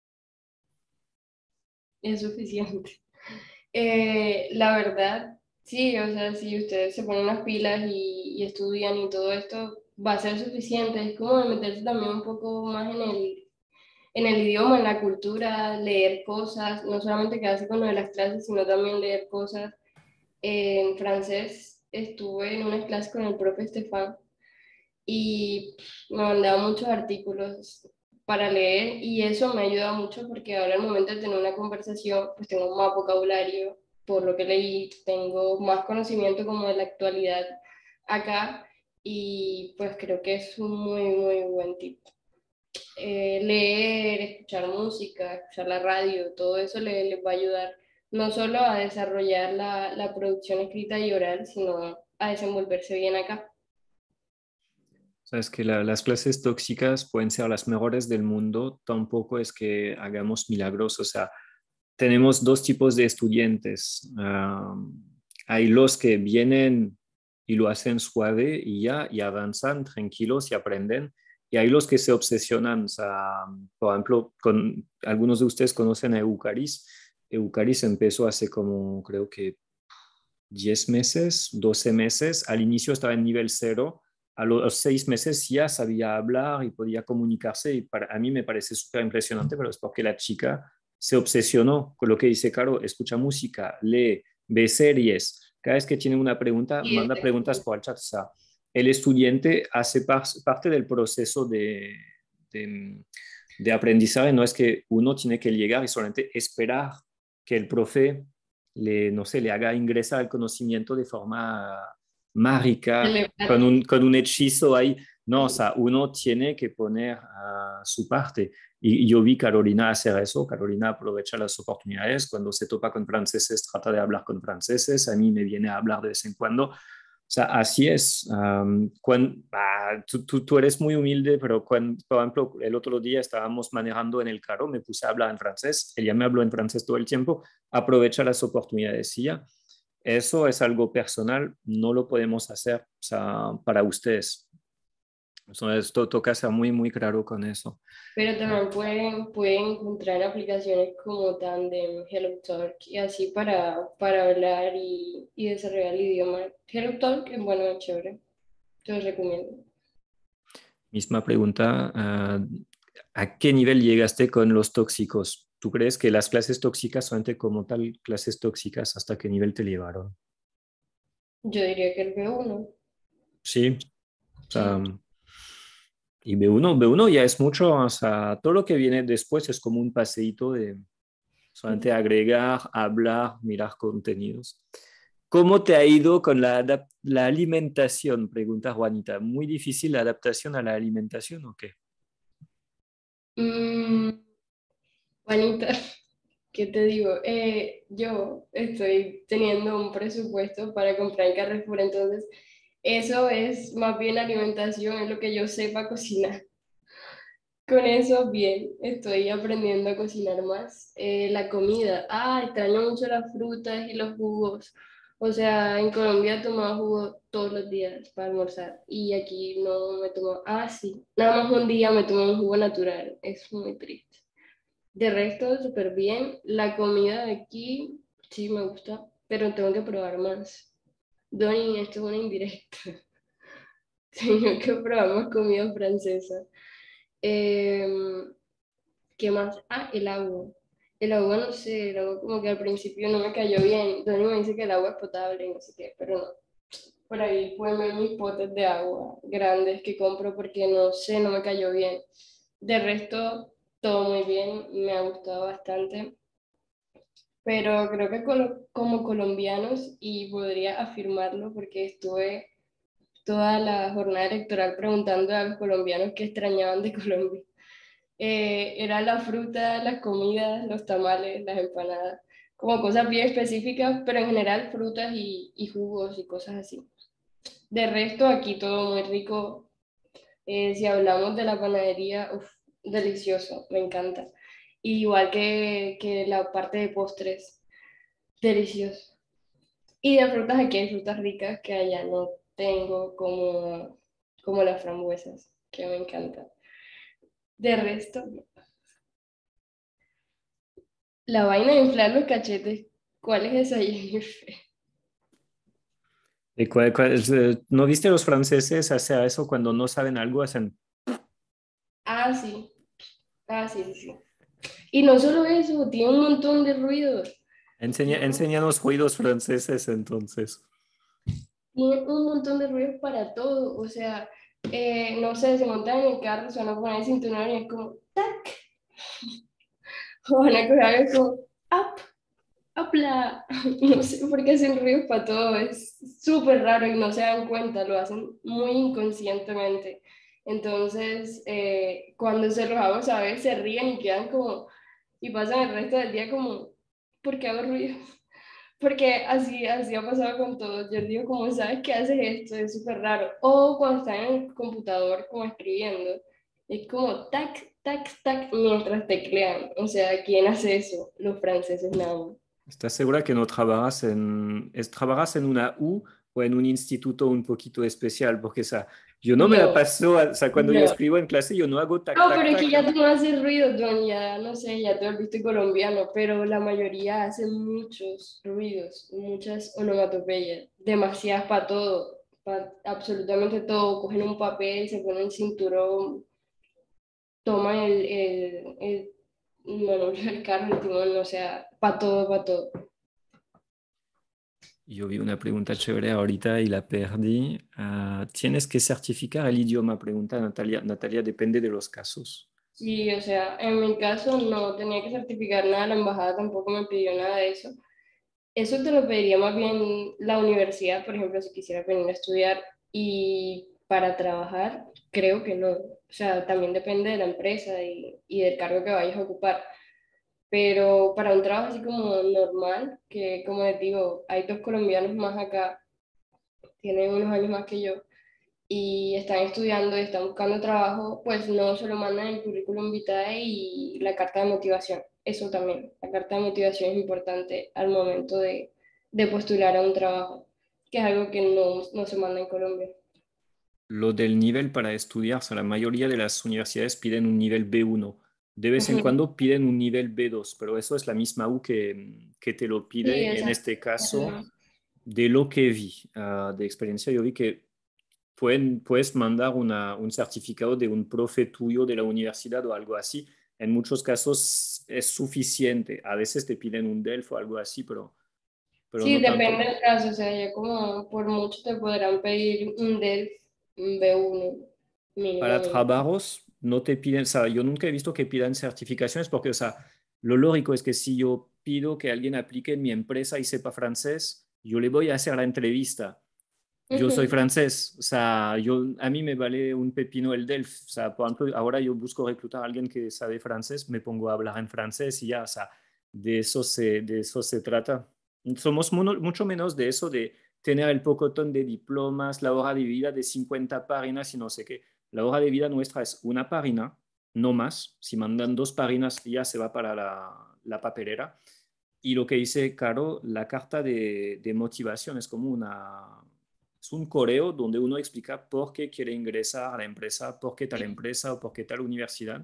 Es suficiente. Eh, la verdad, sí, o sea, si ustedes se ponen las pilas y, y estudian y todo esto, va a ser suficiente. Es como de meterse también un poco más en el, en el idioma, en la cultura, leer cosas, no solamente quedarse con lo de las clases, sino también leer cosas. Eh, en francés estuve en unas clases con el profe Estefan y pff, me mandaba muchos artículos para leer y eso me ayuda mucho porque ahora al momento de tener una conversación pues tengo más vocabulario por lo que leí, tengo más conocimiento como de la actualidad acá y pues creo que es un muy muy buen tip. Eh, leer, escuchar música, escuchar la radio, todo eso le, les va a ayudar no solo a desarrollar la, la producción escrita y oral, sino a desenvolverse bien acá. Sabes que la- las clases tóxicas pueden ser las mejores del mundo, tampoco es que hagamos milagros, o sea, tenemos dos tipos de estudiantes. Ah, hay los que vienen y lo hacen suave y ya, y avanzan tranquilos y aprenden. Y hay los que se obsesionan. O sea, por ejemplo, con, algunos de ustedes conocen a Eucaris. Eucaris empezó hace como, creo que diez meses, doce meses. Al inicio estaba en nivel cero. A los seis meses ya sabía hablar y podía comunicarse. Y para, a mí me parece súper impresionante, pero es porque la chica se obsesionó con lo que dice Caro, escucha música, lee, ve series. Cada vez que tiene una pregunta, Y manda este, preguntas por el chat. O sea, el estudiante hace par parte del proceso de, de, de aprendizaje. No es que uno tiene que llegar y solamente esperar que el profe le, no sé, le haga ingresar el conocimiento de forma mágica, con telepático. un, con un hechizo ahí. No, o sea, uno tiene que poner a su parte. Y yo vi Carolina hacer eso. Carolina aprovecha las oportunidades. Cuando se topa con franceses, trata de hablar con franceses. A mí me viene a hablar de vez en cuando. O sea, así es. Um, cuando, ah, tú, tú, tú, eres muy humilde, pero cuando, por ejemplo, el otro día estábamos manejando en el carro, me puse a hablar en francés. Ella me habló en francés todo el tiempo. Aprovecha las oportunidades. Y ya, eso es algo personal. No lo podemos hacer, o sea, para ustedes. Entonces, esto toca ser muy, muy claro con eso. Pero también pueden, pueden encontrar aplicaciones como Tandem, HelloTalk y así para, para hablar y, y desarrollar el idioma. HelloTalk es bueno, es chévere, te lo recomiendo. Misma pregunta, uh, ¿a qué nivel llegaste con los tóxicos? ¿Tú crees que las clases tóxicas son como tal clases tóxicas? ¿Hasta qué nivel te llevaron? Yo diría que el B uno, Sí, o sea, sí. y B uno, B uno ya es mucho, o sea, todo lo que viene después es como un paseíto de solamente agregar, hablar, mirar contenidos. ¿Cómo te ha ido con la, adap- la alimentación? Pregunta Juanita. ¿Muy difícil la adaptación a la alimentación o qué? Mm, Juanita, ¿qué te digo? Eh, yo estoy teniendo un presupuesto para comprar en Carrefour, entonces eso es más bien alimentación, es lo que yo sepa cocinar. Con eso, bien, estoy aprendiendo a cocinar más. Eh, la comida, ah, extraño mucho las frutas y los jugos. O sea, en Colombia tomaba jugo todos los días para almorzar y aquí no me tomo, ah, sí, nada más un día me tomo un jugo natural, es muy triste. De resto, súper bien. La comida de aquí, sí me gusta, pero tengo que probar más. Donnie, esto es una indirecta. Tengo que probar más comida francesa. Em, ¿Qué más? Ah, el agua. El agua, no sé, el agua como que al principio no me cayó bien. Donnie me dice que el agua es potable y no sé qué, pero no. Por ahí pueden ver mis potes de agua grandes que compro porque no sé, no me cayó bien. De resto, todo muy bien, me ha gustado bastante. Pero creo que colo- como colombianos, y podría afirmarlo porque estuve toda la jornada electoral preguntando a los colombianos qué extrañaban de Colombia. Eh, era la fruta, las comidas, los tamales, las empanadas, como cosas bien específicas, pero en general frutas y, y jugos y cosas así. De resto, aquí todo muy rico. Eh, si hablamos de la panadería, uf, delicioso, me encanta. Igual que, que la parte de postres, delicioso. Y de frutas, aquí hay frutas ricas que allá no tengo, como, como las frambuesas, que me encantan. De resto, la vaina de inflar los cachetes, ¿cuál es esa, Jennifer? ¿Y cuál- cuál es, eh, ¿No viste los franceses hacer eso cuando no saben algo? Hacen, Ah, sí, ah, sí, sí, sí. Y no solo eso, tiene un montón de ruidos. enseña, Tiene, enséñanos ruidos franceses entonces. tiene un montón de ruidos para todo. O sea, eh, no sé, se montan en el carro, se van a poner el cinturón y es como, ¡tac! O van a coger algo como, ¡up! ¡Apla! No sé por qué hacen ruidos para todo, es súper raro y no se dan cuenta, lo hacen muy inconscientemente. Entonces, eh, cuando se los hago saber, se ríen y quedan como, y pasan el resto del día como, ¿por qué hago ruido? Porque así, así ha pasado con todos. Yo digo, como sabes que haces esto, es súper raro. O cuando están en el computador como escribiendo, es como tac, tac, tac, mientras teclean. O sea, ¿quién hace eso? Los franceses nada más. ¿Estás segura que no trabajas en, es, trabajas en una U o en un instituto un poquito especial? Porque, o sea, yo no me la No, paso, o sea, cuando yo no. escribo en clase, yo no hago tac, No, pero tac, es que tac. ya tú no haces ruido, Don, ya no sé, ya te volviste colombiano, pero la mayoría hacen muchos ruidos, muchas onomatopeyas, demasiadas para todo, para absolutamente todo. Cogen un papel, se ponen el cinturón, toman el, el, el, bueno, el carro, el timón, o sea, para todo, para todo. Yo vi una pregunta chévere ahorita y la perdí. Ah, ¿tienes que certificar el idioma? Pregunta Natalia. Natalia, depende de los casos. Sí, o sea, en mi caso no tenía que certificar nada, la embajada tampoco me pidió nada de eso. Eso te lo pediría más bien la universidad, por ejemplo, si quisiera venir a estudiar y para trabajar. creo que no. O sea, también depende de la empresa y, y del cargo que vayas a ocupar. Pero para un trabajo así como normal, que como les digo, hay dos colombianos más acá, tienen unos años más que yo, y están estudiando y están buscando trabajo, pues no solo mandan el currículum vitae y la carta de motivación. Eso también, la carta de motivación es importante al momento de, de postular a un trabajo, que es algo que no, no se manda en Colombia. Lo del nivel para estudiar, o sea, la mayoría de las universidades piden un nivel B uno. De vez en Ujú. cuando piden un nivel B dos, pero eso es la misma U que, que te lo Sí, pide. En exacto. este caso, Ajá. de lo que vi, ah, de experiencia, yo vi que pueden, puedes mandar una, un certificado de un profe tuyo de la universidad o algo así. En muchos casos es suficiente. A veces te piden un D E L F o algo así, pero, pero Sí, no depende tanto. del caso, o sea, ya como por mucho te podrán pedir un D E L F, un B uno Para mínimamente. trabajos no te piden, o sea, yo nunca he visto que pidan certificaciones porque, o sea, lo lógico es que si yo pido que alguien aplique en mi empresa y sepa francés, yo le voy a hacer la entrevista. Yo soy Ujú. francés, o sea, yo, a mí me vale un pepino el D E L F. O sea, por ejemplo, ahora yo busco reclutar a alguien que sabe francés, me pongo a hablar en francés y ya, o sea, de eso se, de eso se trata. Somos muno- mucho menos de eso, de tener el pocotón de diplomas, la hoja de vida de cincuenta páginas y no sé qué. La hoja de vida nuestra es una página, no más. Si mandan dos páginas, ya se va para la, la papelera. Y lo que dice Caro, la carta de, de motivación es como una, es un correo donde uno explica por qué quiere ingresar a la empresa, por qué tal empresa o por qué tal universidad.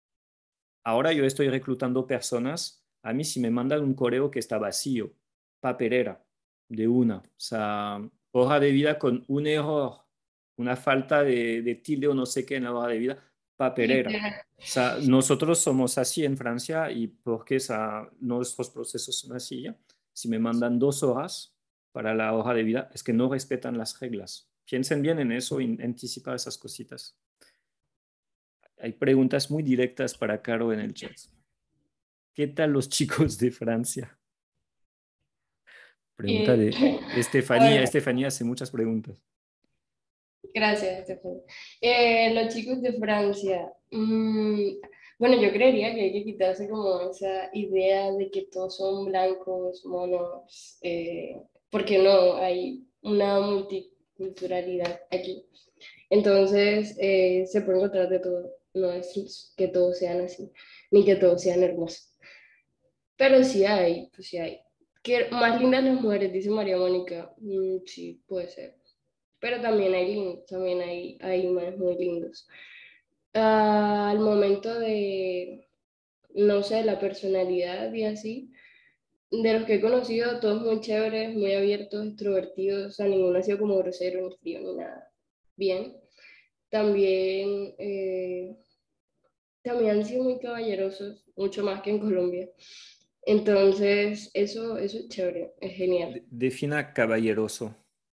Ahora yo estoy reclutando personas. A mí si me mandan un correo que está vacío, papelera, de una, o sea, hoja de vida con un error, una falta de, de tilde o no sé qué en la hoja de vida, papelera. Literal. O sea, nosotros somos así en Francia y porque esa, nuestros procesos son así ya. Si me mandan dos horas para la hoja de vida, es que no respetan las reglas. Piensen bien en eso y anticipar esas cositas. Hay preguntas muy directas para Caro en el chat. ¿Qué tal los chicos de Francia? Pregunta Eh, de Estefanía. bueno, Estefanía hace muchas preguntas. gracias, Estefan. Eh, los chicos de Francia. mm, bueno, yo creería que hay que quitarse como esa idea de que todos son blancos, monos, eh, porque no, hay una multiculturalidad aquí. Entonces, eh, se puede encontrar de todo. No es que todos sean así, ni que todos sean hermosos. Pero sí hay, pues sí hay. Que más lindas las mujeres, dice María Mónica. Mm, sí, puede ser. Pero también hay lindos, también hay, hay más muy lindos. Ah, al momento de, no sé, la personalidad y así, de los que he conocido, todos muy chéveres, muy abiertos, extrovertidos, o sea, ninguno ha sido como grosero, ni frío, ni nada. Bien. También, eh, también han sido muy caballerosos, mucho más que en Colombia. Entonces, eso, eso es chévere, es genial. De- defina caballeroso.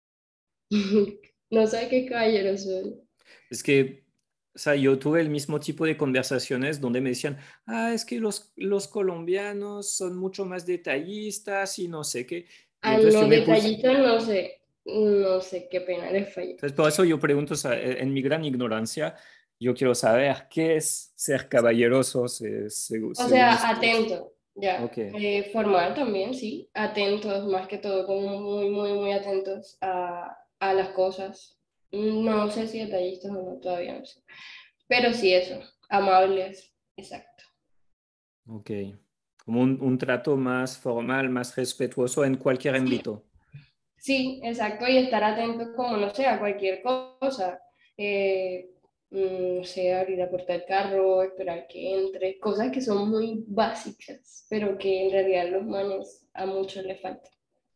No sé qué caballeroso. Es que, o sea, yo tuve el mismo tipo de conversaciones donde me decían, ah, es que los, los colombianos son mucho más detallistas y no sé qué. Y Ah, entonces yo no, me puse, detallista, no sé, no sé qué pena les falla. entonces por eso yo pregunto, o sea, en mi gran ignorancia, yo quiero saber qué es ser caballeroso se- segu- O según sea, ustedes. atento, ya. Ok. Eh, formal también, sí. Atentos, más que todo, como muy, muy, muy atentos a, a las cosas. No sé si detallistas o no, todavía no sé. Pero sí eso, amables, exacto. Ok. Como un, un trato más formal, más respetuoso en cualquier ámbito. Sí, exacto, y estar atentos como, no sé, a cualquier cosa. Eh, mm, no sé, abrir la puerta del carro, esperar que entre, cosas que son muy básicas, pero que en realidad los manes a muchos les falta.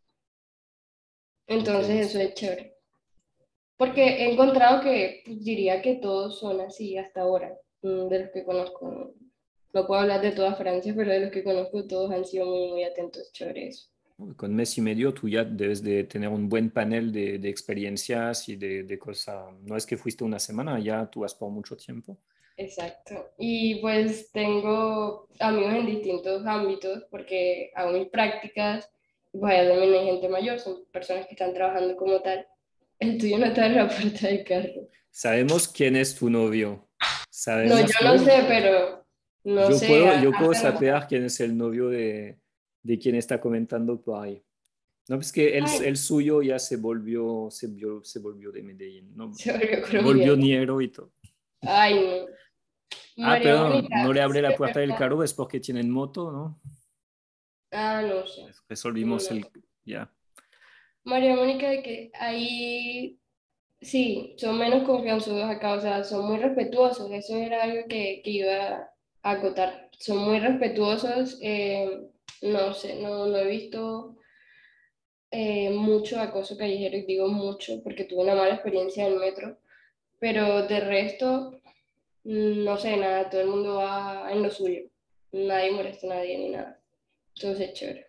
Ok. Entonces eso es chévere. Porque he encontrado que pues, diría que todos son así hasta ahora, mm, de los que conozco. No puedo hablar de toda Francia, pero de los que conozco todos han sido muy, muy atentos, chévere eso. Con mes y medio tú ya debes de tener un buen panel de, de experiencias y de, de cosas. No es que fuiste una semana, ya tú vas por mucho tiempo. Exacto. Y pues tengo amigos en distintos ámbitos porque hago mis prácticas, y pues allá también hay gente mayor, son personas que están trabajando como tal. El tuyo no está en la puerta del carro. Sabemos quién es tu novio. No, yo no Sabemoslo. sé, pero no Yo sé, puedo, ha- yo puedo hasta nos... saber quién es el novio de, de quien está comentando por ahí. No, pues que el, Ay, el suyo ya se volvió, se volvió, se volvió de Medellín, ¿no? se volvió Volvió colombiano. negro y todo. Ay, no. Ah, María pero Mónica, no le abre sí, la es puerta del verdad. carro, es porque tienen moto, ¿no? Ah, no sé. No, Resolvimos no el, sé. ya. María Mónica, de que ahí sí, son menos confianzudos acá, o sea, son muy respetuosos. Eso era algo que, que iba a acotar. Son muy respetuosos. Eh, no sé, no, no he visto eh, mucho acoso callejero, y digo mucho porque tuve una mala experiencia en el metro, pero de resto, mm, no sé nada, todo el mundo va en lo suyo, nadie molesta a nadie ni nada, entonces chévere.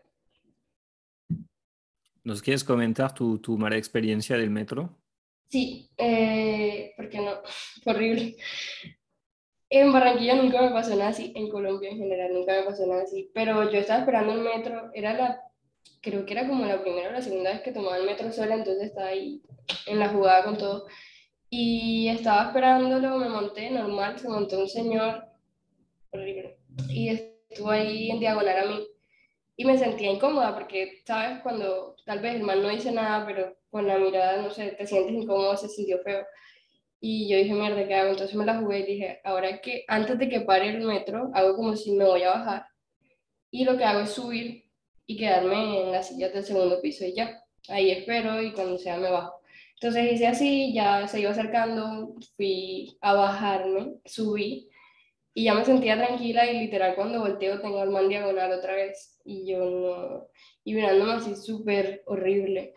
¿Nos quieres comentar tu, tu mala experiencia del metro? Sí, eh, porque no, fue horrible. En Barranquilla nunca me pasó nada así, en Colombia en general nunca me pasó nada así, pero yo estaba esperando el metro, era la, creo que era como la primera o la segunda vez que tomaba el metro sola, entonces estaba ahí en la jugada con todo. Y estaba esperándolo, me monté normal, se montó un señor horrible y estuvo ahí en diagonal a mí y me sentía incómoda porque, ¿sabes? Cuando tal vez el man no dice nada, pero con la mirada, no sé, te sientes incómodo, se sintió feo. Y yo dije, mierda, ¿qué hago? Entonces me la jugué y dije, ahora que antes de que pare el metro, hago como si me voy a bajar y lo que hago es subir y quedarme en las sillas del segundo piso y ya. Ahí espero y cuando sea me bajo. Entonces hice así, ya se iba acercando, fui a bajarme, subí y ya me sentía tranquila y literal cuando volteo tengo al man diagonal otra vez y yo no, y mirándome así súper horrible.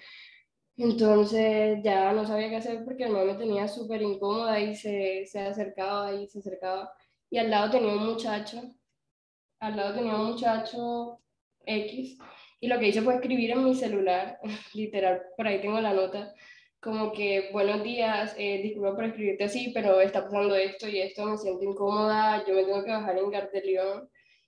Entonces ya no sabía qué hacer porque el man me tenía súper incómoda y se, se acercaba y se acercaba. Y al lado tenía un muchacho al lado tenía un muchacho X y lo que hice fue escribir en mi celular, literal, por ahí tengo la nota, como que buenos días, eh, disculpa por escribirte así, pero está pasando esto y esto, me siento incómoda, yo me tengo que bajar en Gartelión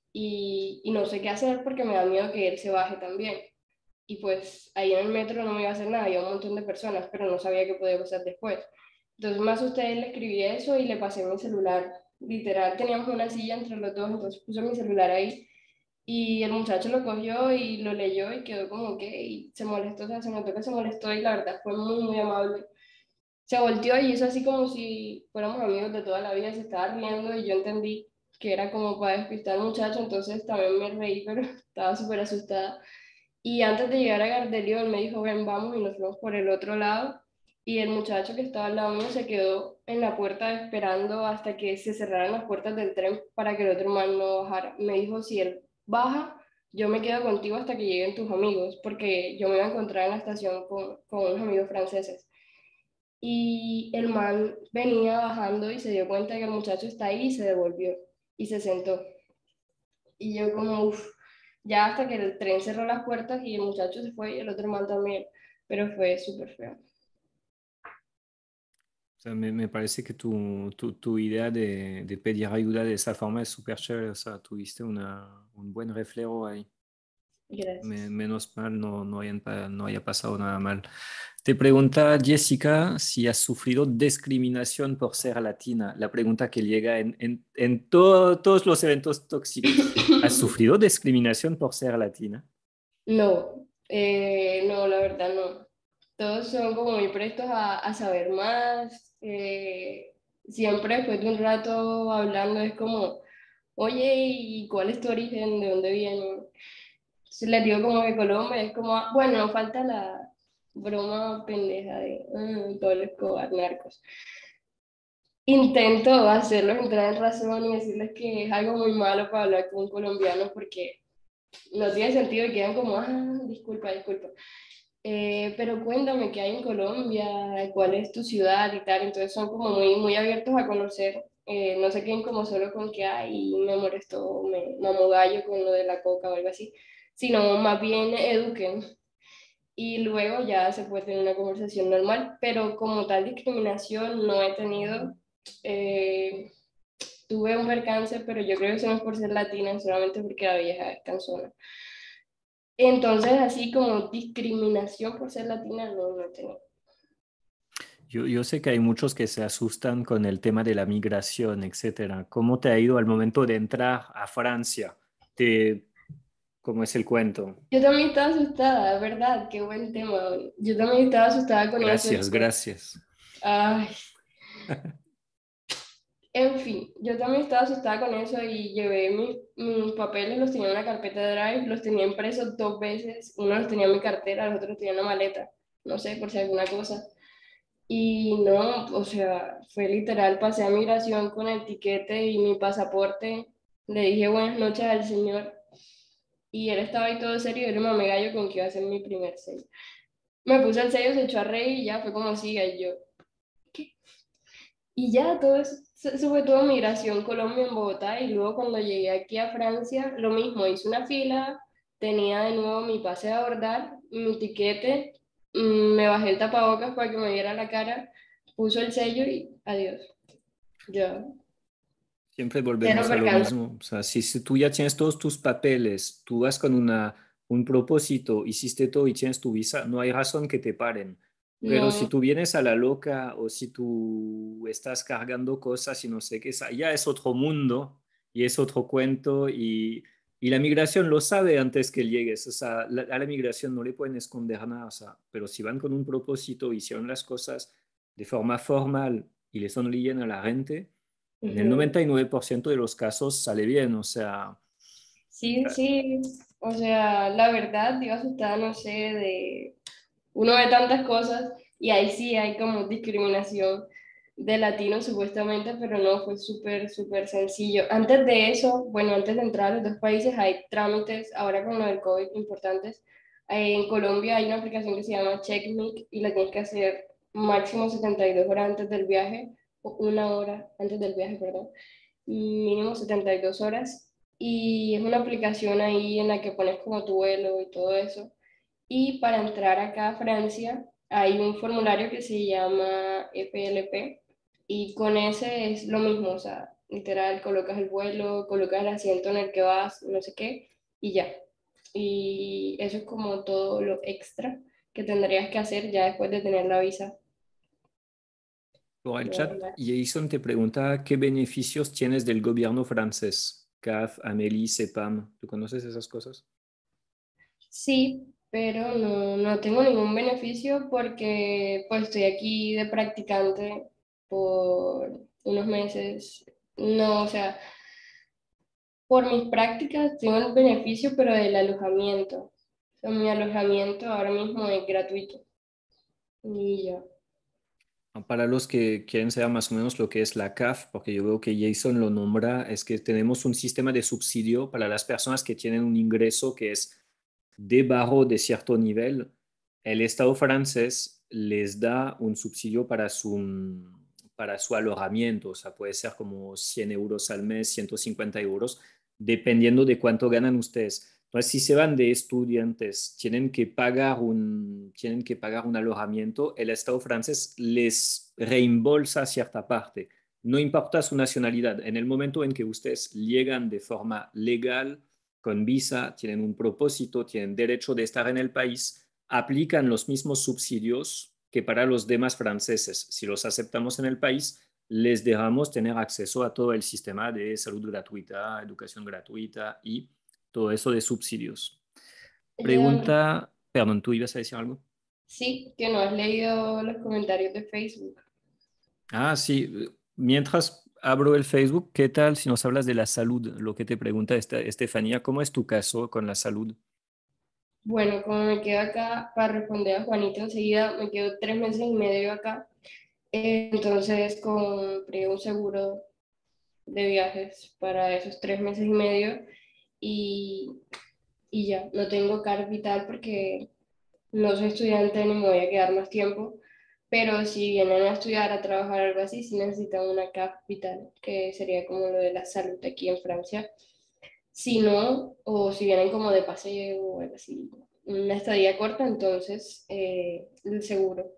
y, y no sé qué hacer porque me da miedo que él se baje también. Y pues ahí en el metro no me iba a hacer nada, había un montón de personas, pero no sabía qué podía pasar después. Entonces me asusté, le escribí eso y le pasé mi celular. Literal, teníamos una silla entre los dos, entonces puse mi celular ahí y el muchacho lo cogió y lo leyó y quedó como que y se molestó, o sea, se notó que se molestó y la verdad fue muy, muy amable. Se volteó y hizo así como si fuéramos amigos de toda la vida, se estaba riendo y yo entendí que era como para despistar al muchacho, entonces también me reí, pero estaba súper asustada. Y antes de llegar a Gardelión, él me dijo, ven, vamos, y nos fuimos por el otro lado. Y el muchacho que estaba al lado mío se quedó en la puerta esperando hasta que se cerraran las puertas del tren para que el otro man no bajara. Me dijo, si él baja, yo me quedo contigo hasta que lleguen tus amigos, porque yo me iba a encontrar en la estación con, con unos amigos franceses. Y el man venía bajando y se dio cuenta de que el muchacho está ahí y se devolvió y se sentó. Y yo como, uff, ya hasta que el tren cerró las puertas y el muchacho se fue y el otro man también, pero fue súper feo. O sea, me, me parece que tu, tu, tu idea de, de pedir ayuda de esa forma es súper chévere. O sea, tuviste una, un buen reflejo ahí. Me- Gracias. menos mal no, no, hayan pa- no haya pasado nada mal. Te pregunta Jessica si has sufrido discriminación por ser latina. La pregunta que llega en, en, en to- todos los eventos tóxicos. ¿Has sufrido discriminación por ser latina? No, eh, no, la verdad no. Todos son como muy prestos a, a saber más. Eh, siempre después de un rato hablando es como, oye, ¿y cuál es tu origen? ¿De dónde vienes? Se les digo como que Colombia es como, ah, bueno, nos falta la broma pendeja de mm, Pablo Escobar, narcos. Intento hacerlos entrar en razón y decirles que es algo muy malo para hablar con un colombiano porque no tiene sentido y quedan como, ah, disculpa, disculpa. Eh, pero cuéntame qué hay en Colombia, cuál es tu ciudad y tal. Entonces son como muy, muy abiertos a conocer. Eh, no se queden como solo con que, ay, me molestó, me mamó gallo con lo de la coca o algo así, sino más bien eduquen y luego ya se puede tener una conversación normal, pero como tal discriminación no he tenido. Eh, tuve un percance, pero yo creo que eso no es por ser latina, solamente porque la vieja es cansona. Entonces, así como discriminación por ser latina, no, no he tenido. Yo, yo sé que hay muchos que se asustan con el tema de la migración, etcétera. ¿Cómo te ha ido al momento de entrar a Francia? Te, ¿cómo es el cuento? Yo también estaba asustada, ¿verdad? Qué buen tema. Yo también estaba asustada con eso. Y Gracias, pues, gracias. ay, en fin, yo también estaba asustada con eso y llevé mis, mis papeles, los tenía en una carpeta de Drive, los tenía impresos dos veces. Uno los tenía en mi cartera, los otros los tenía en la maleta. No sé, por si alguna cosa. Y no, o sea, fue literal, pasé a migración con el tiquete y mi pasaporte. Le dije buenas noches al señor y él estaba ahí todo serio y yo le mamé gallo con que iba a ser mi primer sello. Me puse el sello, se echó a reír y ya fue como siga y yo. ¿Qué? Y ya, todo eso, eso fue todo migración Colombia en Bogotá y luego cuando llegué aquí a Francia, lo mismo, hice una fila, tenía de nuevo mi pase de abordar, mi tiquete, mm, me bajé el tapabocas para que me viera la cara, puso el sello y adiós. Ya, Siempre cero volvemos a lo percance. mismo. O sea, si, si tú ya tienes todos tus papeles, tú vas con una, un propósito, hiciste todo y tienes tu visa, no hay razón que te paren. Pero si No, tú vienes a la loca o si tú estás cargando cosas y no sé qué, esa- ya es otro mundo y es otro cuento y, y la migración lo sabe antes que llegues. O sea, la- a la migración no le pueden esconder nada. O sea, pero si van con un propósito, hicieron las cosas de forma formal y le sonríen a la gente en el ujú. noventa y nueve por ciento de los casos sale bien, o sea, Sí, sí, o sea, la verdad, iba asustada, no sé, de uno ve tantas cosas y ahí sí hay como discriminación de latinos supuestamente, pero no, fue súper, súper sencillo. Antes de eso, bueno, antes de entrar a los dos países hay trámites, ahora con lo del COVID, importantes. Eh, En Colombia hay una aplicación que se llama CheckMate y la tienes que hacer máximo setenta y dos horas antes del viaje, o una hora antes del viaje, perdón, mínimo setenta y dos horas. Y es una aplicación ahí en la que pones como tu vuelo y todo eso y para entrar acá a Francia hay un formulario que se llama F L P y con ese es lo mismo, o sea, literal, colocas el vuelo, colocas el asiento en el que vas, no sé qué, y ya. Y eso es como todo lo extra que tendrías que hacer ya después de tener la visa. por el No hay chat, más. Jason te pregunta qué beneficios tienes del gobierno francés. C A F, Amélie, CEPAM, ¿tú conoces esas cosas? Sí, pero no, no tengo ningún beneficio porque pues estoy aquí de practicante por unos meses. No, o sea, por mis prácticas tengo el beneficio, pero del alojamiento. O sea, mi alojamiento ahora mismo es gratuito. Y ya. Para los que quieren saber más o menos lo que es la C A F, porque yo veo que Jason lo nombra, es que tenemos un sistema de subsidio para las personas que tienen un ingreso que es debajo de cierto nivel. El Estado francés les da un subsidio para su, para su alojamiento, o sea, puede ser como cien euros al mes, ciento cincuenta euros, dependiendo de cuánto ganan ustedes. Entonces, si se van de estudiantes, tienen que pagar un, tienen que pagar un alojamiento, el Estado francés les reembolsa cierta parte. No importa su nacionalidad. En el momento en que ustedes llegan de forma legal, con visa, tienen un propósito, tienen derecho de estar en el país, aplican los mismos subsidios que para los demás franceses. Si los aceptamos en el país, les dejamos tener acceso a todo el sistema de salud gratuita, educación gratuita y todo eso de subsidios. Ya, Pregunta, perdón, ¿tú ibas a decir algo? sí, que no has leído los comentarios de Facebook. Ah, sí. Mientras abro el Facebook, ¿qué tal si nos hablas de la salud? Lo que te pregunta esta, Estefanía, ¿cómo es tu caso con la salud? Bueno, como me quedo acá para responder a Juanito enseguida, me quedo tres meses y medio acá. Eh, entonces compré un seguro de viajes para esos tres meses y medio y, y ya, no tengo carga vital porque no soy estudiante ni me voy a quedar más tiempo, pero si vienen a estudiar, a trabajar, algo así, sí necesitan una C A F vital, que sería como lo de la salud aquí en Francia. Si no, o si vienen como de paseo o algo así, una estadía corta, entonces eh, el seguro.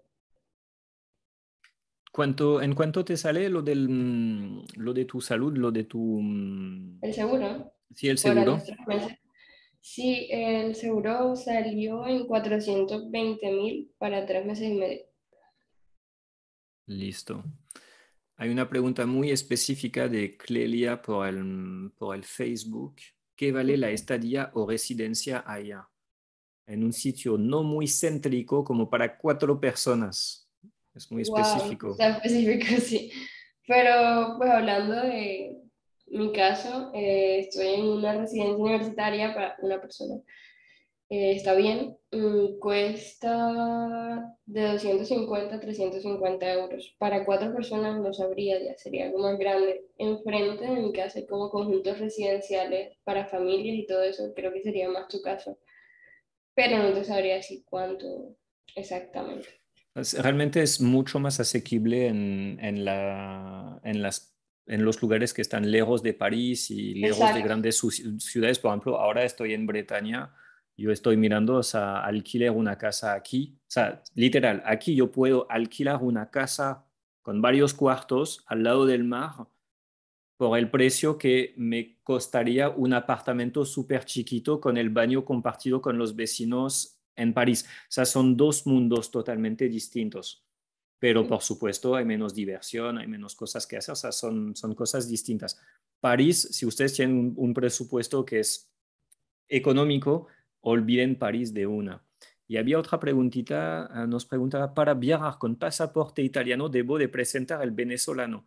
¿Cuánto, en cuánto te sale lo del, mm, lo de tu salud, lo de tu, mm, El seguro, sí, el para los seguro? tres meses. Sí, el seguro salió en cuatrocientos veinte mil para tres meses y medio. Listo. Hay una pregunta muy específica de Clelia por el, por el Facebook. ¿Qué vale la estadía o residencia allá? En un sitio no muy céntrico como para cuatro personas. Es muy Wow, específico. está específico, sí. Pero pues hablando de mi caso, eh, estoy en una residencia universitaria para una persona. Eh, está bien, mm, cuesta de doscientos cincuenta a trescientos cincuenta euros. Para cuatro personas no sabría, ya sería algo más grande. Enfrente de mi casa hay como conjuntos residenciales para familias y todo eso, creo que sería más tu caso, pero no te sabría decir cuánto exactamente. Es- Realmente es mucho más asequible en, en la, en las, en los lugares que están lejos de París y lejos de Exacto. grandes su- ciudades. Por ejemplo, ahora estoy en Bretaña. Yo estoy mirando, o sea, alquiler una casa aquí. O sea, literal, aquí yo puedo alquilar una casa con varios cuartos al lado del mar por el precio que me costaría un apartamento súper chiquito con el baño compartido con los vecinos en París. O sea, son dos mundos totalmente distintos. Pero por supuesto hay menos diversión, hay menos cosas que hacer, o sea, son, son cosas distintas. París, si ustedes tienen un, un presupuesto que es económico, olviden París de una. Y había otra preguntita, eh, nos preguntaba, para viajar con pasaporte italiano, ¿debo de presentar el venezolano?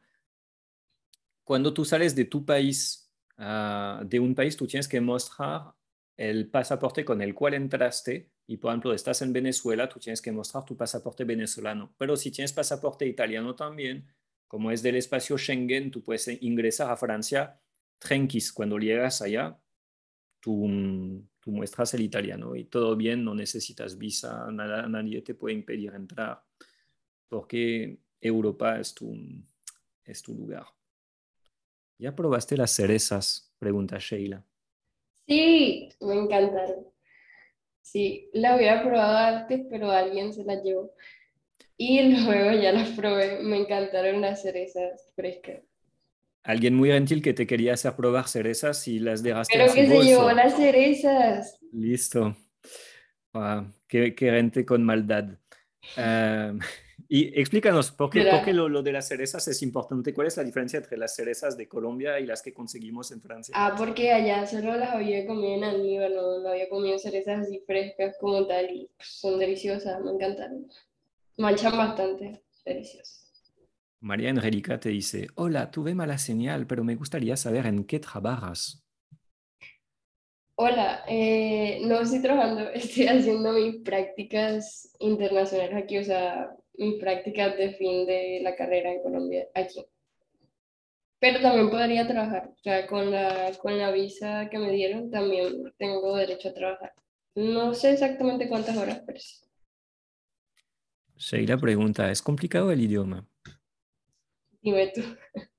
Cuando tú sales de tu país, uh, de un país, tú tienes que mostrar el pasaporte con el cual entraste. Y, por ejemplo, estás en Venezuela, tú tienes que mostrar tu pasaporte venezolano. Pero si tienes pasaporte italiano también, como es del espacio Schengen, tú puedes ingresar a Francia tranquis. Cuando llegas allá, tú, tú muestras el italiano y todo bien, no necesitas visa, nada, nadie te puede impedir entrar, porque Europa es tu, es tu lugar. ¿Ya probaste las cerezas? Pregunta Sheila. Sí, me encantaron. Sí, la había probado antes, pero alguien se la llevó. Y luego ya las probé, me encantaron las cerezas frescas. Alguien muy gentil que te quería hacer probar cerezas y las dejaste en Pero su que se llevó bolso. las cerezas. Listo. Ah, qué, qué gente con maldad. Ah, y explícanos, ¿por qué, por qué Mira, lo, lo de las cerezas es importante? ¿Cuál es la diferencia entre las cerezas de Colombia y las que conseguimos en Francia? ah, porque allá solo las había comido en almíbar, no, no había comido cerezas así frescas como tal y pues, son deliciosas, me encantaron. Manchan bastante, deliciosas. María Angélica te dice, hola, tuve mala señal, pero me gustaría saber en qué trabajas. Hola, eh, no estoy trabajando, estoy haciendo mis prácticas internacionales aquí, o sea, mis prácticas de fin de la carrera en Colombia, aquí. Pero también podría trabajar, o sea, con la, con la visa que me dieron también tengo derecho a trabajar. No sé exactamente cuántas horas, pero sí. Sheila pregunta, ¿es complicado el idioma? Dime tú,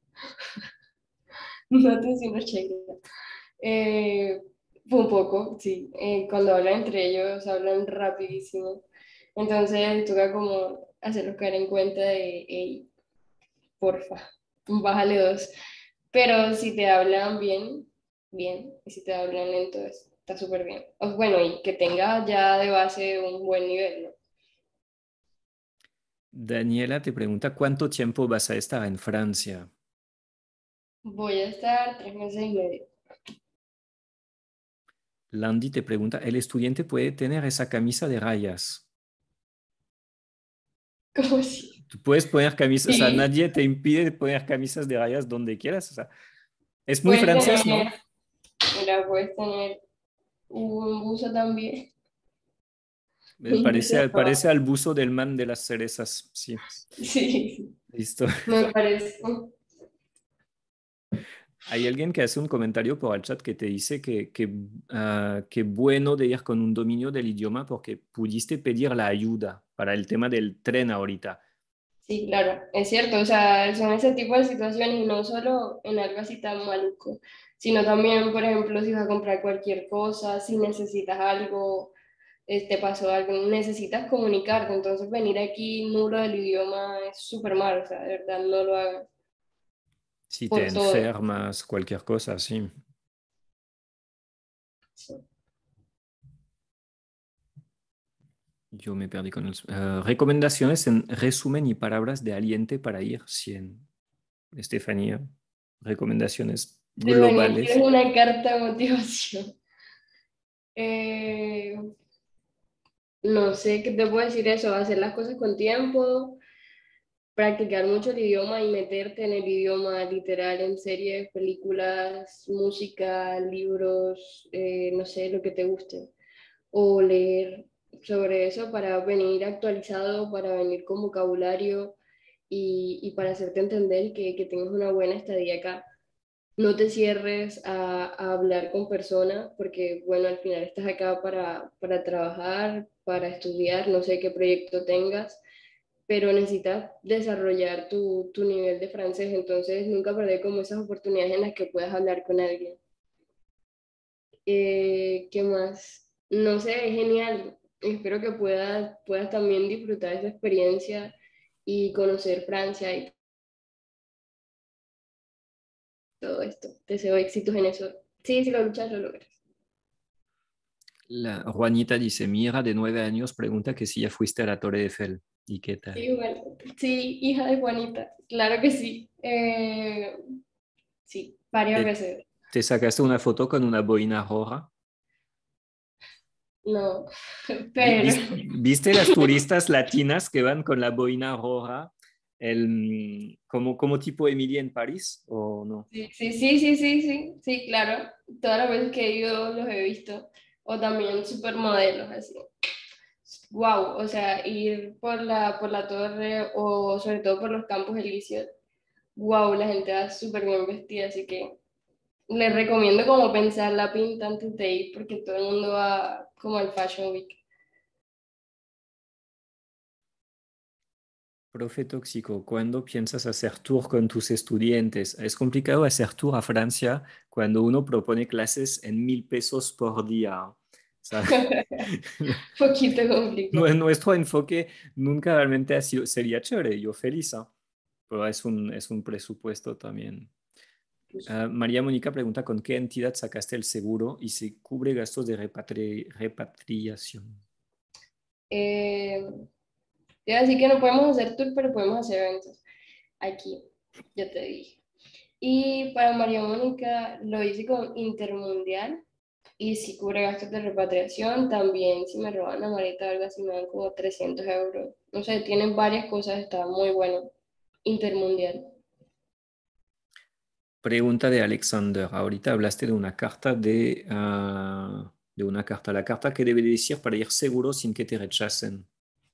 no te siento chévere. Eh, un poco, sí. Eh, cuando hablan entre ellos, hablan rapidísimo. Entonces, toca como hacerlos caer en cuenta de, hey, porfa, bájale dos. Pero si te hablan bien, bien. Y si te hablan lento, está súper bien. O, bueno, y que tenga ya de base un buen nivel, ¿no? Daniela te pregunta, ¿cuánto tiempo vas a estar en Francia? Voy a estar tres meses y medio. Landy te pregunta, ¿el estudiante puede tener esa camisa de rayas? ¿Cómo así? Tú puedes poner camisas, o sea, Sí, nadie te impide poner camisas de rayas donde quieras. O sea, es muy puedes francés, tener, ¿no? mira, puedes tener un buzo también. Me Y dice, parece, no, parece al buzo del man de las cerezas. Sí, sí, listo. me parece. Hay alguien que hace un comentario por el chat que te dice que, que, ah, que bueno de ir con un dominio del idioma porque pudiste pedir la ayuda para el tema del tren ahorita. Sí, claro, es cierto, o sea, son ese tipo de situaciones y no solo en algo así tan maluco, sino también, por ejemplo, si vas a comprar cualquier cosa, si necesitas algo, eh, te pasó algo, necesitas comunicarte, entonces venir aquí nulo del idioma es súper mal, o sea, de verdad no lo hagan Si te por todo. enfermas, cualquier cosa, sí. Sí. Yo me perdí con el... eh, recomendaciones en resumen y palabras de aliento para ir cien. Estefanía, recomendaciones Estefanía, ¿quieres globales. una carta de motivación? Eh, no sé qué te puedo decir eso, hacer las cosas con tiempo, practicar mucho el idioma y meterte en el idioma literal, en series, películas, música, libros, eh, no sé, lo que te guste. O leer sobre eso para venir actualizado, para venir con vocabulario y, y para hacerte entender que, que tengas una buena estadía acá. No te cierres a, a hablar con personas porque, bueno, al final estás acá para, para trabajar, para estudiar, no sé qué proyecto tengas, pero necesitas desarrollar tu, tu nivel de francés, entonces nunca perder como esas oportunidades en las que puedas hablar con alguien. Eh, ¿qué más? No sé, es genial. Espero que puedas, puedas también disfrutar esa experiencia y conocer Francia y todo esto. Te deseo éxitos en eso. Sí, si lo luchas, lo logras. La Juanita dice, mi hija de nueve años pregunta que si ya fuiste a la Torre Eiffel. ¿Y qué tal? Sí, bueno, sí, hija de Juanita, claro que sí. Eh, sí, varias ¿Te, veces. te sacaste una foto con una boina roja? No, Vi- pero vis- ¿Viste las turistas latinas que van con la boina roja, el, mm, como, como tipo Emilia en París o no? sí, sí, sí, sí, sí, sí, sí, claro. Todas las veces que he ido los he visto. O también supermodelos, así. Wow, o sea, ir por la, por la torre o sobre todo por los Campos Elíseos, wow, la gente va súper bien vestida, así que les recomiendo como pensar la pinta antes de ir porque todo el mundo va como al Fashion Week. Profe tóxico, ¿cuándo piensas hacer tour con tus estudiantes? Es complicado hacer tour a Francia cuando uno propone clases en mil pesos por día. ¿Sabes? Poquito complicado. Nue- Nuestro enfoque nunca realmente ha sido, sería chévere, yo feliz, ¿ah? Pero es un, es un presupuesto también. Pues, Ah, María Mónica pregunta con qué entidad sacaste el seguro y si cubre gastos de repatri- repatriación. eh, te iba a decir que no podemos hacer tour, pero podemos hacer eventos. Aquí, ya te dije. Y para María Mónica lo hice con Intermundial. Y si cubre gastos de repatriación, también si me roban la maleta o algo así, me dan como trescientos euros. No sé, tienen varias cosas, está muy bueno. Intermundial. Pregunta de Alexander. Ahorita hablaste de una carta de, ah, de una carta. La carta que debe decir para ir seguro sin que te rechacen.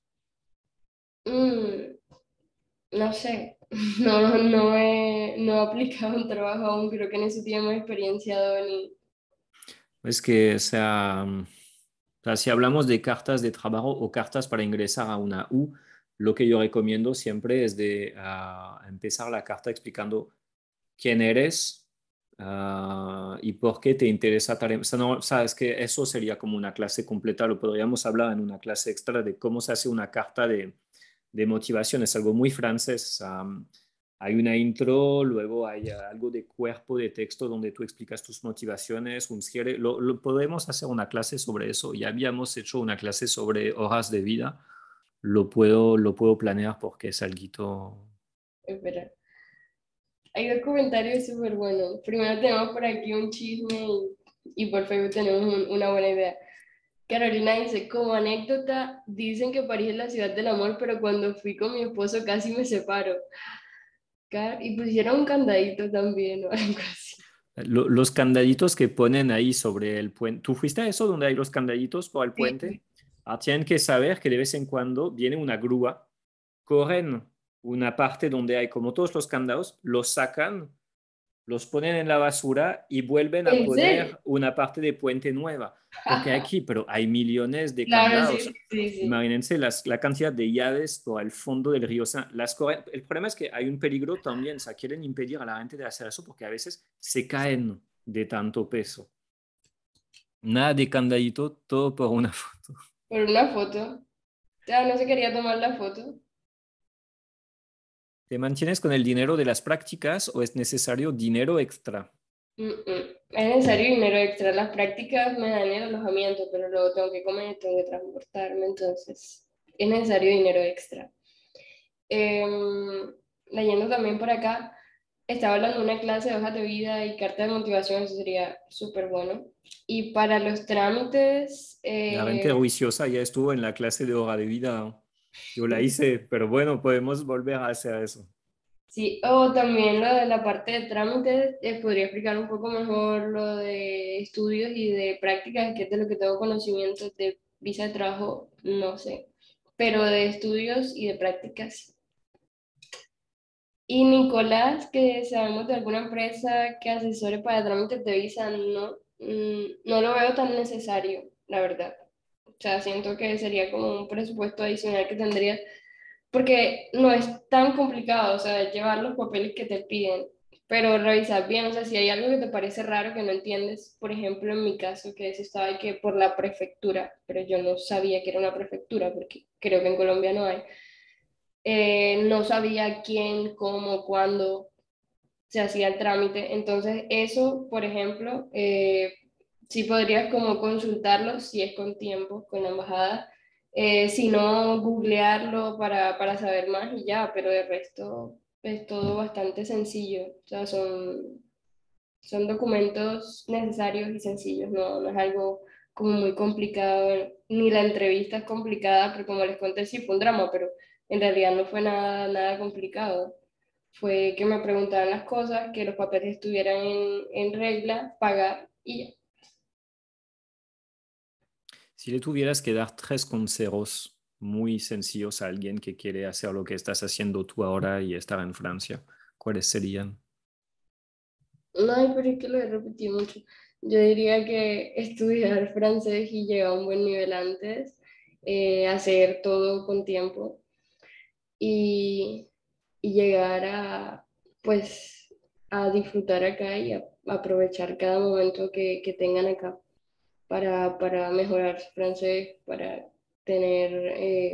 Mm, no sé, no, no he, no he aplicado un trabajo aún, creo que en eso tiene más experiencia Doni. Es que, o sea, mm, o sea, si hablamos de cartas de trabajo o cartas para ingresar a una U, lo que yo recomiendo siempre es de ah, empezar la carta explicando quién eres ah, y por qué te interesa tal. O sea, no, sabes que eso sería como una clase completa, lo podríamos hablar en una clase extra de cómo se hace una carta de, de motivación. Es algo muy francés. am, hay una intro, luego hay ah, algo de cuerpo de texto donde tú explicas tus motivaciones, un cierre. Lo, lo podemos hacer una clase sobre eso. Ya habíamos hecho una clase sobre horas de vida. Lo puedo, lo puedo planear porque es algo. Espera, hay dos comentarios súper buenos. Primero tenemos por aquí un chisme y, y por Facebook tenemos un- una buena idea. Carolina dice, como anécdota, dicen que París es la ciudad del amor, pero cuando fui con mi esposo casi me separo. Car- Y pusieron un candadito también o algo así. Lo- los candaditos que ponen ahí sobre el puente. ¿Tú fuiste a eso donde hay los candaditos por el Sí, puente? sí. Ah, tienen que saber que de vez en cuando viene una grúa, corren una parte donde hay como todos los candados, los sacan, los ponen en la basura y vuelven a ¿En serio? poner una parte de puente nueva. Porque aquí, pero hay millones de Claro, sí, candados. sí, sí. Imagínense las, la cantidad de llaves por el fondo del río. O sea, las corre- el problema es que hay un peligro también. O sea, quieren impedir a la gente de hacer eso porque a veces se caen de tanto peso. Nada de candadito, todo por una foto. Por una foto. O sea, no se quería tomar la foto. ¿Te mantienes con el dinero de las prácticas o es necesario dinero extra? Mm, mm. Es necesario dinero extra. Las prácticas me dan el alojamiento, pero luego tengo que comer, tengo que transportarme, entonces es necesario dinero extra. Em, Leyendo también por acá, estaba hablando de una clase de hojas de vida y carta de motivación, eso sería súper bueno. Y para los trámites, La gente eh, juiciosa ya estuvo en la clase de hora de vida. Yo la hice, pero bueno, podemos volver a hacer eso. sí, o también lo de la parte de trámites, eh, podría explicar un poco mejor lo de estudios y de prácticas, que es de lo que tengo conocimiento de visa de trabajo, no sé, pero de estudios y de prácticas. Y Nicolás, que sabemos de alguna empresa que asesore para trámites de visa, no, mm, no lo veo tan necesario, la verdad. O sea, siento que sería como un presupuesto adicional que tendría porque no es tan complicado, o sea, llevar los papeles que te piden, pero revisar bien, o sea, si hay algo que te parece raro que no entiendes, por ejemplo, en mi caso, que se estaba que por la prefectura, pero yo no sabía que era una prefectura, porque creo que en Colombia no hay, eh, no sabía quién, cómo, cuándo se hacía el trámite, entonces eso, por ejemplo, eh, sí podrías como consultarlo si es con tiempo, con la embajada, eh, si no, googlearlo para, para saber más y ya, pero de resto es todo bastante sencillo, o sea, son, son documentos necesarios y sencillos, no, no es algo como muy complicado, ni la entrevista es complicada, pero como les conté, sí fue un drama, pero en realidad no fue nada, nada complicado. Fue que me preguntaban las cosas, que los papeles estuvieran en, en regla, pagar y ya. Si le tuvieras que dar tres consejos muy sencillos a alguien que quiere hacer lo que estás haciendo tú ahora y estar en Francia, ¿cuáles serían? No, ay, pero es que lo he repetido mucho. Yo diría que estudiar francés y llegar a un buen nivel antes, eh, hacer todo con tiempo y, y llegar a, pues, a disfrutar acá y a, aprovechar cada momento que, que tengan acá para, para mejorar su francés, para tener, eh,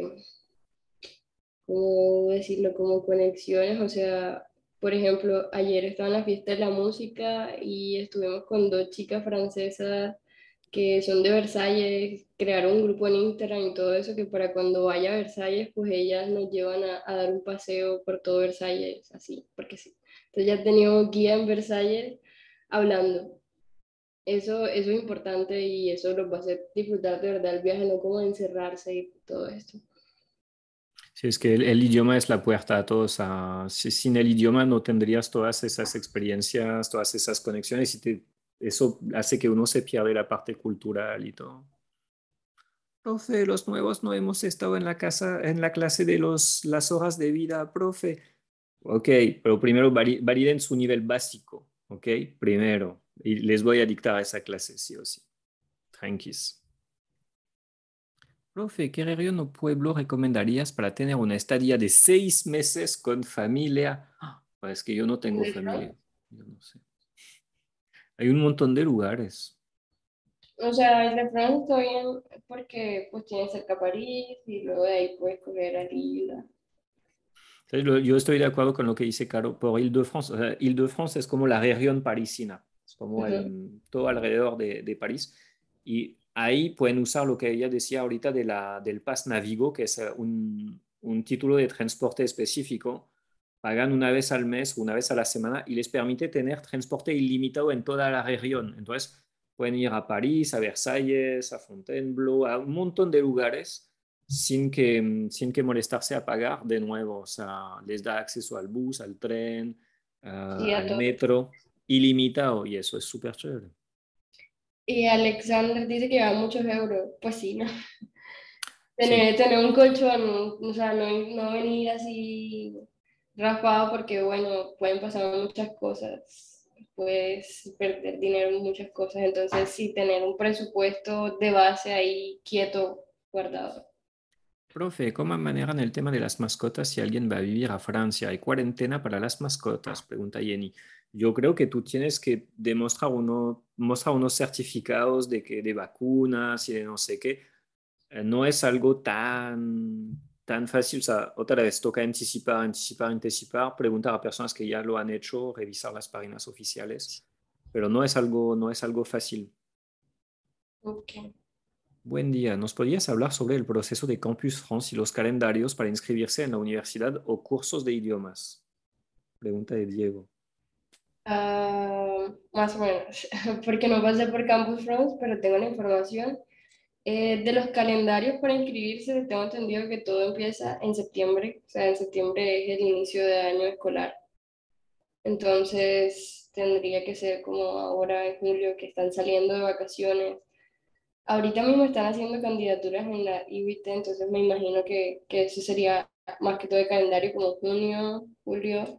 ¿cómo decirlo? Como conexiones, o sea, por ejemplo, ayer estaba en la fiesta de la música y estuvimos con dos chicas francesas que son de Versalles, crearon un grupo en Instagram y todo eso, que para cuando vaya a Versalles, pues ellas nos llevan a, a dar un paseo por todo Versalles, así, porque sí. Entonces ya teníamos guía en Versalles hablando. Eso, eso es importante y eso los va a hacer disfrutar de verdad el viaje, no como encerrarse y todo esto. Si es que el, el idioma es la puerta a todos. A- si- sin el idioma no tendrías todas esas experiencias, todas esas conexiones y te- eso hace que uno se pierda la parte cultural y todo. Profe, los nuevos no hemos estado en la casa, en la clase de los, las horas de vida, profe. Ok, pero primero vari- validen su nivel básico, ok, primero. Y les voy a dictar esa clase, sí o sí. Tranquis. Profe, ¿qué región o pueblo recomendarías para tener una estadía de seis meses con familia? Ah, pues es que yo no tengo ¿De France? familia. Yo no sé. Hay un montón de lugares. O sea, el de France está bien porque pues tiene cerca París y luego de ahí puedes coger a Lille. ¿Sabes? Lo- Yo estoy de acuerdo con lo que dice Caro por Île-de-France. O sea, Île-de-France es como la región parisina, es como Ujú. el, todo alrededor de, de París. Y ahí pueden usar lo que ella decía ahorita de la, del Pass Navigo, que es eh, un, un título de transporte específico. Pagan una vez al mes, una vez a la semana y les permite tener transporte ilimitado en toda la región. Entonces, pueden ir a París, a Versalles, a Fontainebleau, a un montón de lugares sin que, sin que molestarse a pagar de nuevo. O sea, les da acceso al bus, al tren, uh, Sí, a al todo. metro, ilimitado, y eso es súper chévere. Y Alexander dice que va muchos euros. Pues sí, ¿no? Sí, Tener, tener un colchón, o sea, no, no venir así raspado porque, bueno, pueden pasar muchas cosas. Puedes perder dinero en muchas cosas. Entonces, sí, tener un presupuesto de base ahí quieto, guardado. profe, ¿cómo manejan el tema de las mascotas si alguien va a vivir a Francia? ¿Hay cuarentena para las mascotas? Pregunta Jenny. Yo creo que tú tienes que demostrar uno, mostrar unos certificados de, que, de vacunas y de no sé qué. Eh, no es algo tan, tan fácil. O sea, otra vez toca anticipar, anticipar, anticipar, preguntar a personas que ya lo han hecho, revisar las páginas oficiales. pero no es algo, no es algo fácil. Ok. Buen día. ¿Nos podrías hablar sobre el proceso de Campus France y los calendarios para inscribirse en la universidad o cursos de idiomas? Pregunta de Diego. Ah, más o menos, porque no pasé por Campus France, pero tengo la información. Eh, de los calendarios para inscribirse, tengo entendido que todo empieza en septiembre, o sea, en septiembre es el inicio de año escolar. Entonces tendría que ser como ahora en julio que están saliendo de vacaciones. Ahorita mismo están haciendo candidaturas en la I B T, entonces me imagino que, que eso sería más que todo el calendario como junio, julio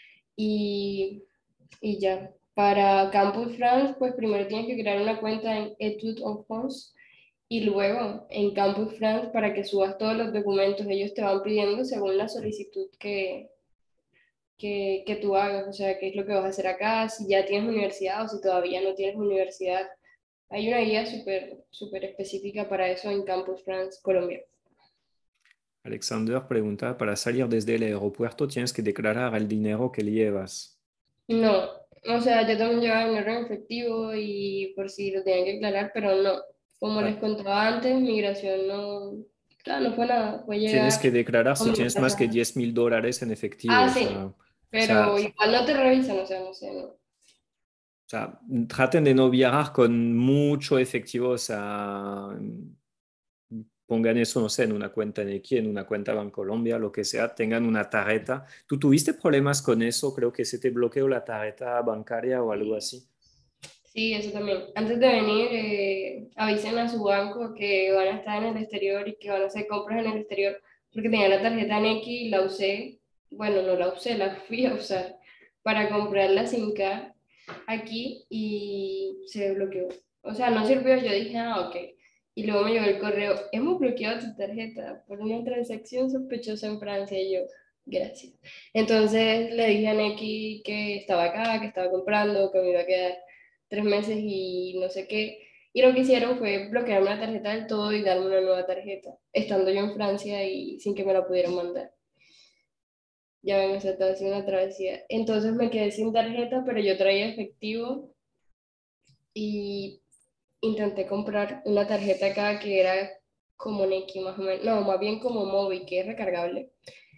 y, y ya. Para Campus France, pues primero tienes que crear una cuenta en Etudes en France y luego en Campus France para que subas todos los documentos. Ellos te van pidiendo según la solicitud que, que, que tú hagas, o sea, qué es lo que vas a hacer acá, si ya tienes universidad o si todavía no tienes universidad. Hay una guía súper súper específica para eso en Campus France, Colombia. Alexander pregunta, para salir desde el aeropuerto tienes que declarar el dinero que llevas. No, o sea, yo también llevaba dinero en efectivo y por si lo tenían que aclarar, pero no. Como les Ah, contaba antes, migración no, claro, no fue nada, fue tienes que llegar declarar con si mi tienes más que pasaje. diez mil dólares en efectivo. Ah, O sí, sea, o sea, pero igual no te revisan, o sea, no sé, no. O sea, traten de no viajar con mucho efectivo, o sea, pongan eso, no sé, en una cuenta en X, en una cuenta Bancolombia, lo que sea, tengan una tarjeta. ¿Tú tuviste problemas con eso? Creo que se te bloqueó la tarjeta bancaria o algo Sí, así. sí, eso también. Antes de venir, eh, avisen a su banco que van a estar en el exterior y que van a hacer compras en el exterior, porque tenía la tarjeta en X y la usé, bueno, no la usé, la fui a usar para comprar la SIM card aquí y se bloqueó. O sea, no sirvió, yo dije, ah, ok. Y luego me llegó el correo, hemos bloqueado tu tarjeta por una transacción sospechosa en Francia. Y yo, gracias. Entonces le dije a Neki que estaba acá, que estaba comprando, que me iba a quedar tres meses y no sé qué. Y lo que hicieron fue bloquearme la tarjeta del todo y darme una nueva tarjeta, estando yo en Francia y sin que me la pudieran mandar. Ya ven, o sea, todo ha sido una travesía. Entonces me quedé sin tarjeta, pero yo traía efectivo y intenté comprar una tarjeta acá que era como Nequi más o menos, no, más bien como Mobi, que es recargable,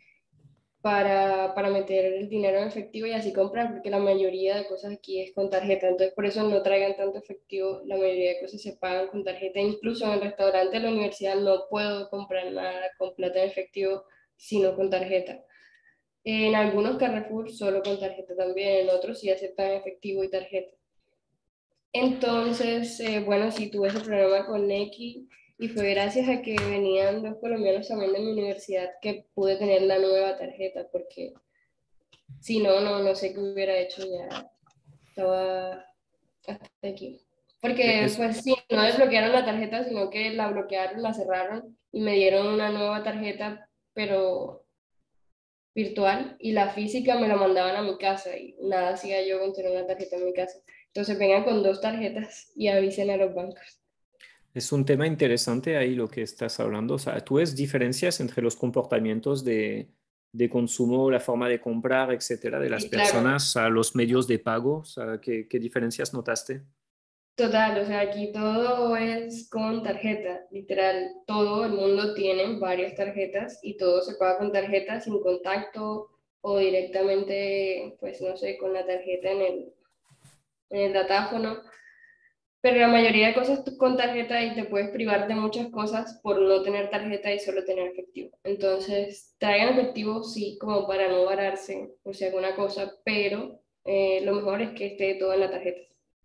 para, para meter el dinero en efectivo y así comprar, porque la mayoría de cosas aquí es con tarjeta, entonces por eso no traigan tanto efectivo, la mayoría de cosas se pagan con tarjeta, incluso en el restaurante de la universidad no puedo comprar nada con plata en efectivo, sino con tarjeta. En algunos Carrefour solo con tarjeta también, en otros sí aceptan efectivo y tarjeta. Entonces, eh, bueno, sí tuve ese problema con Neki y fue gracias a que venían dos colombianos también de mi universidad que pude tener la nueva tarjeta, porque si no, no, no sé qué hubiera hecho, ya estaba hasta aquí. E- Porque, Es, pues sí, no desbloquearon la tarjeta, sino que la bloquearon, la cerraron y me dieron una nueva tarjeta, pero virtual, y la física me la mandaban a mi casa y nada hacía yo con tener una tarjeta en mi casa. Entonces vengan con dos tarjetas y avisen a los bancos. es un tema interesante ahí lo que estás hablando. O sea, ¿tú ves diferencias entre los comportamientos de, de consumo, la forma de comprar, etcétera, de las Sí, claro, personas a los medios de pago? O sea, ¿qué, qué diferencias notaste? total, o sea, aquí todo es con tarjeta, literal, todo el mundo tiene varias tarjetas y todo se paga con tarjeta sin contacto o directamente, pues no sé, con la tarjeta en el, en el datáfono. Pero la mayoría de cosas tú con tarjeta y te puedes privar de muchas cosas por no tener tarjeta y solo tener efectivo. Entonces, traigan efectivo, sí, como para no vararse por si alguna cosa, pero eh, lo mejor es que esté todo en la tarjeta.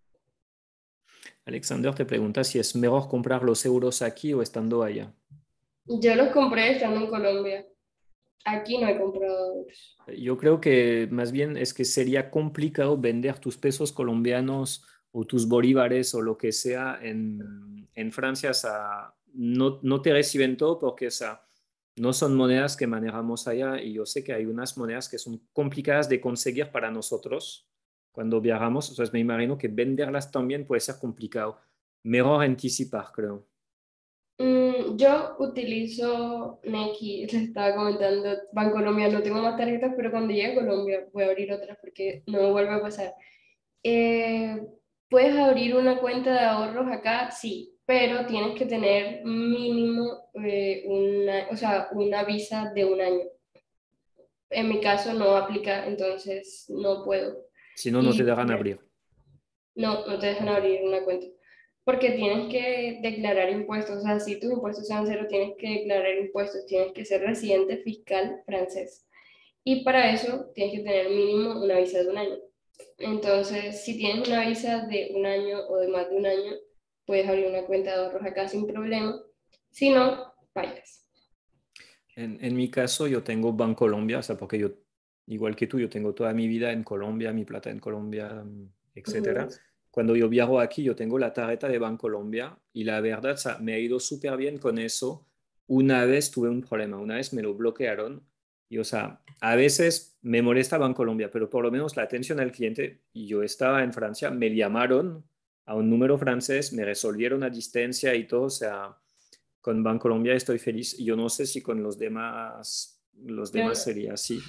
Alexander te pregunta si es mejor comprar los euros aquí o estando allá. Yo los compré estando en Colombia. Aquí no he comprado euros. Yo creo que más bien es que sería complicado vender tus pesos colombianos o tus bolívares o lo que sea en, en Francia. O sea, no, no te reciben todo porque o sea, no son monedas que manejamos allá y yo sé que hay unas monedas que son complicadas de conseguir para nosotros cuando viajamos. Entonces me imagino que venderlas también puede ser complicado. Mejor anticipar, creo. Mm, yo utilizo Nequi, les estaba comentando, Bancolombia, no tengo más tarjetas, pero cuando llegue a Colombia voy a abrir otras porque no me vuelve a pasar. Eh, puedes abrir una cuenta de ahorros acá, sí, pero tienes que tener mínimo eh, una, o sea, una visa de un año. En mi caso no aplica, entonces no puedo. Si no, no te Y dejan abrir. no, no te dejan Ok. abrir una cuenta. Porque tienes que declarar impuestos. O sea, si tus impuestos son cero, tienes que declarar impuestos. Tienes que ser residente fiscal francés. Y para eso tienes que tener mínimo una visa de un año. Entonces, si tienes una visa de un año o de más de un año, puedes abrir una cuenta de ahorros acá sin problema. Si no, fallas. En, en mi caso, yo tengo Bancolombia, o sea, porque yo, igual que tú, yo tengo toda mi vida en Colombia, mi plata en Colombia, mm, etcétera. Ujú. Cuando yo viajo aquí, yo tengo la tarjeta de Bancolombia y la verdad, o sea, me ha ido súper bien con eso. Una vez tuve un problema, una vez me lo bloquearon y, o sea, a veces me molesta Bancolombia, pero por lo menos la atención al cliente, y yo estaba en Francia, me llamaron a un número francés, me resolvieron a distancia y todo, o sea con Bancolombia estoy feliz. Yo no sé si con los demás, los Yo demás no. sería así.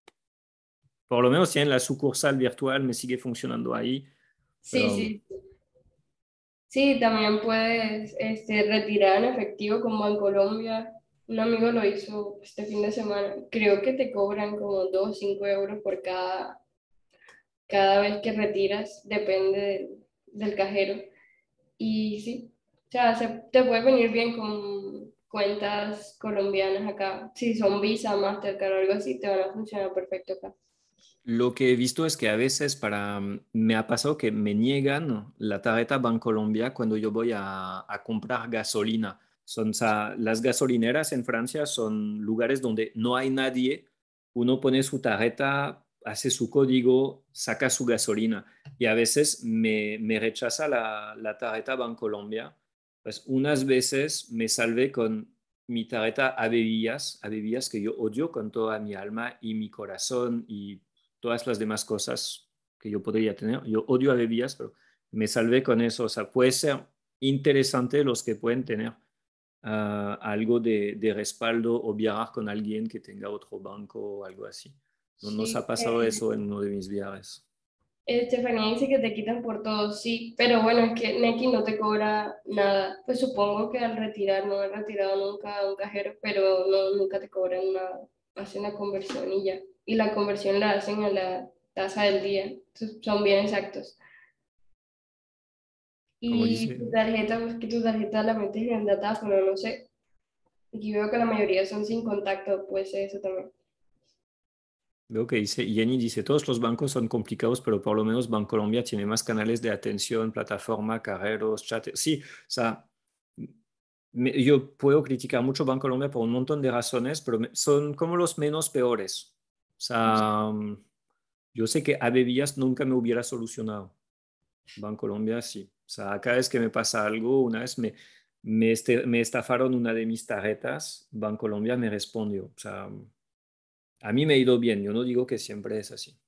Por lo menos tienen la sucursal virtual, me sigue funcionando ahí, Sí, pero sí. Sí, también puedes este, retirar en efectivo con Bancolombia. Un amigo lo hizo este fin de semana. Creo que te cobran como dos o cinco euros por cada, cada vez que retiras, depende del, del cajero. Y sí, o sea, se, te puede venir bien con cuentas colombianas acá. Si son Visa, Mastercard o algo así, te van a funcionar perfecto acá. lo que he visto es que a veces para, me ha pasado que me niegan la tarjeta Bancolombia cuando yo voy a, a comprar gasolina. Son, o sea, las gasolineras en Francia son lugares donde no hay nadie. Uno pone su tarjeta, hace su código, saca su gasolina y a veces me, me rechaza la, la tarjeta Bancolombia. Pues unas veces me salvé con mi tarjeta Avevillas, Avevillas que yo odio con toda mi alma y mi corazón y todas las demás cosas que yo podría tener. Yo odio a bebidas, pero me salvé con eso. O sea, puede ser interesante los que pueden tener uh, algo de, de, respaldo o viajar con alguien que tenga otro banco o algo así. No nos ha Sí, pasado eh, eso en uno de mis viajes. Estefanía dice que te quitan por todo, sí, pero bueno, es que Nequi no te cobra nada. Pues supongo que al retirar, no he retirado nunca a un cajero, pero no, nunca te cobran nada. Hacen la conversión y ya. Y la conversión la hacen a la tasa del día. Entonces, son bien exactos. Como Y dice, tu tarjeta, pues que tu tarjeta la metes en el datáfono, no sé. Aquí veo que la mayoría son sin contacto, pues eso también. veo que dice, Jenny dice, todos los bancos son complicados, pero por lo menos Bancolombia tiene más canales de atención, plataforma, cajeros, chat. Sí, o sea, me- yo puedo criticar mucho Bancolombia por un montón de razones, pero me- son como los menos peores. O sea, mm, yo sé que Avevías nunca me hubiera solucionado. Bancolombia sí. O sea, cada vez que me pasa algo, una vez me, me, este- me estafaron una de mis tarjetas, Bancolombia me respondió. O sea, a mí me ha ido bien, yo no digo que siempre es así.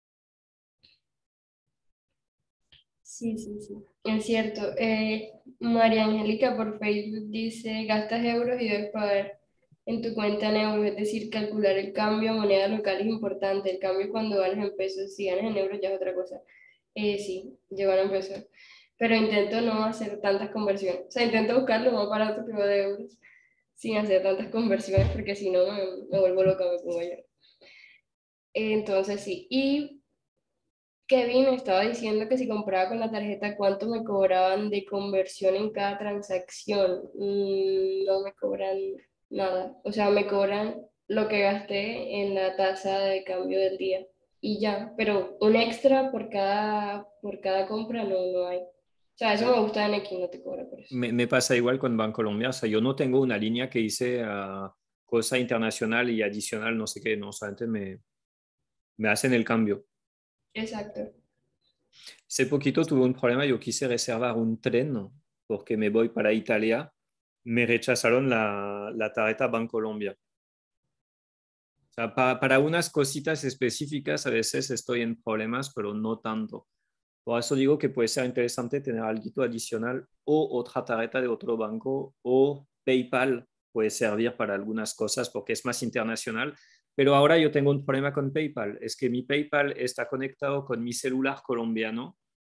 Sí, sí, sí. Es cierto. Eh, María Angélica por Facebook dice, gastas euros y debes pagar en tu cuenta en euros, es decir, calcular el cambio a moneda local es importante. El cambio cuando ganas en pesos, si ganas en euros ya es otra cosa. Eh, sí, yo gano en pesos. Pero intento no hacer tantas conversiones. O sea, intento buscar lo más barato que va de euros sin hacer tantas conversiones porque si no me, me vuelvo loca, me pongo a llorar. Entonces sí. Y Kevin me estaba diciendo que si compraba con la tarjeta, ¿cuánto me cobraban de conversión en cada transacción? Mm, no me cobran nada. O sea, me cobran lo que gasté en la tasa de cambio del día y ya. Pero un extra por cada, por cada compra no, no hay. O sea, eso me gusta en X, no te cobra por eso. Me, me pasa igual con Bancolombia, o sea, yo no tengo una línea que dice ah, cosa internacional y adicional, no sé qué, no, solamente me, me hacen el cambio. Exacto. Hace poquito tuve un problema, yo quise reservar un tren porque me voy para Italia, me rechazaron la, la tarjeta Bancolombia. O sea, pa- para unas cositas específicas a veces estoy en problemas, pero no tanto. Por eso digo que puede ser interesante tener algo adicional o otra tarjeta de otro banco o PayPal puede servir para algunas cosas porque es más internacional. Pero ahora yo tengo un problema con PayPal, es que mi PayPal está conectado con mi celular colombiano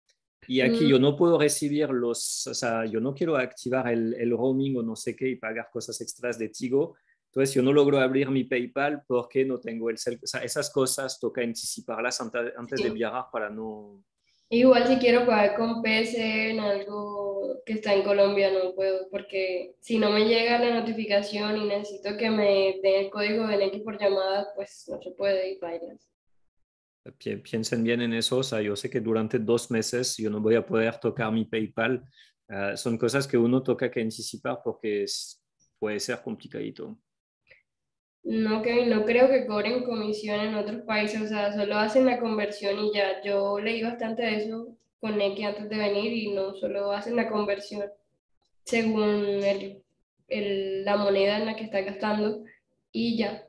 Y aquí yo Mm, no puedo recibir los, o sea, yo no quiero activar el, el roaming o no sé qué y pagar cosas extras de Tigo. Entonces, yo no logro abrir mi PayPal porque no tengo el cel. O sea, esas cosas toca anticiparlas ante- antes de sí. viajar para no... Igual si quiero pagar con P C en algo que está en Colombia no puedo, porque si no me llega la notificación y necesito que me den el código de N X por llamada, pues no se puede y bailas. pi- Piensen bien en eso. O sea, yo sé que durante dos meses yo no voy a poder tocar mi PayPal. Ah, son cosas que uno toca que anticipar porque es- puede ser complicadito. No, que no creo que cobren comisión en otros países, o sea, solo hacen la conversión y ya. Yo leí bastante de eso con X antes de venir y no solo hacen la conversión según el, el- la moneda en la que está gastando y ya.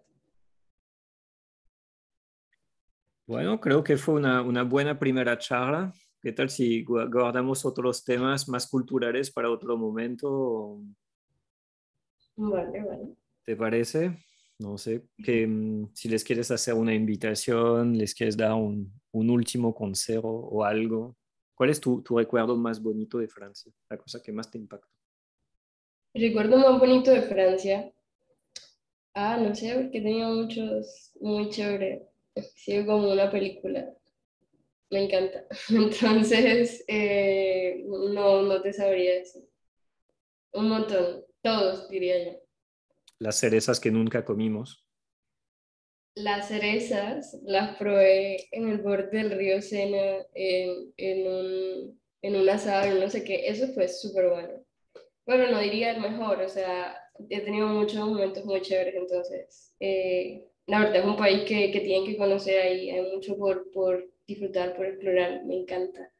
Bueno, creo que fue una, una buena primera charla. ¿Qué tal si gu- guardamos otros temas más culturales para otro momento? Vale, vale. ¿Te parece? No sé, que mm, si les quieres hacer una invitación, les quieres dar un, un último consejo o algo. ¿Cuál es tu, tu recuerdo más bonito de Francia? La cosa que más te impactó. Recuerdo más bonito de Francia. Ah, no sé, porque tenía muchos muy chévere. Sí, como una película. Me encanta. Entonces, eh, no, no te sabría decir. Un montón. Todos, diría yo. Las cerezas que nunca comimos. Las cerezas las probé en el borde del río Sena, en, en un, en un asado, en no sé qué. Eso fue súper bueno. Bueno, no diría el mejor, o sea, he tenido muchos momentos muy chéveres, entonces, eh, la verdad es un país que, que tienen que conocer ahí, hay mucho por, por disfrutar, por explorar, me encanta.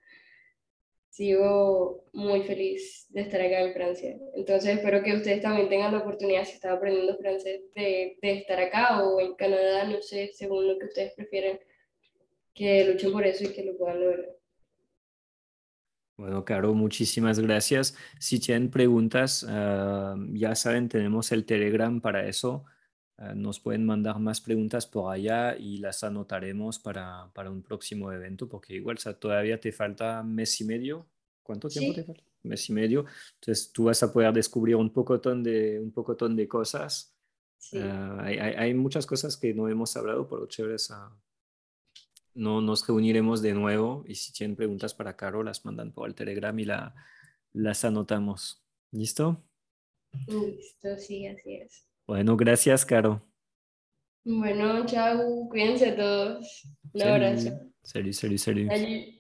Sigo muy feliz de estar acá en Francia. Entonces, espero que ustedes también tengan la oportunidad, si están aprendiendo francés, de, de estar acá o en Canadá, no sé, según lo que ustedes prefieren, que luchen por eso y que lo puedan lograr. Bueno, Caro, muchísimas gracias. Si tienen preguntas, ah, ya saben, tenemos el Telegram para eso. Ah, nos pueden mandar más preguntas por allá y las anotaremos para, para un próximo evento, porque igual, o sea, todavía te falta mes y medio. ¿Cuánto tiempo te Sí, falta? Mes y medio. Entonces, tú vas a poder descubrir un pocotón de, un pocotón de cosas. sí. Ah, hay, hay- hay muchas cosas que no hemos hablado, pero chéveres. ah, no nos reuniremos de nuevo y si tienen preguntas para Caro, las mandan por el Telegram y la, las anotamos. ¿Listo? Listo, sí, así es. Bueno, gracias, Caro. Bueno, chao, cuídense todos. Un abrazo. Salut, salut, salut, salut. Salut.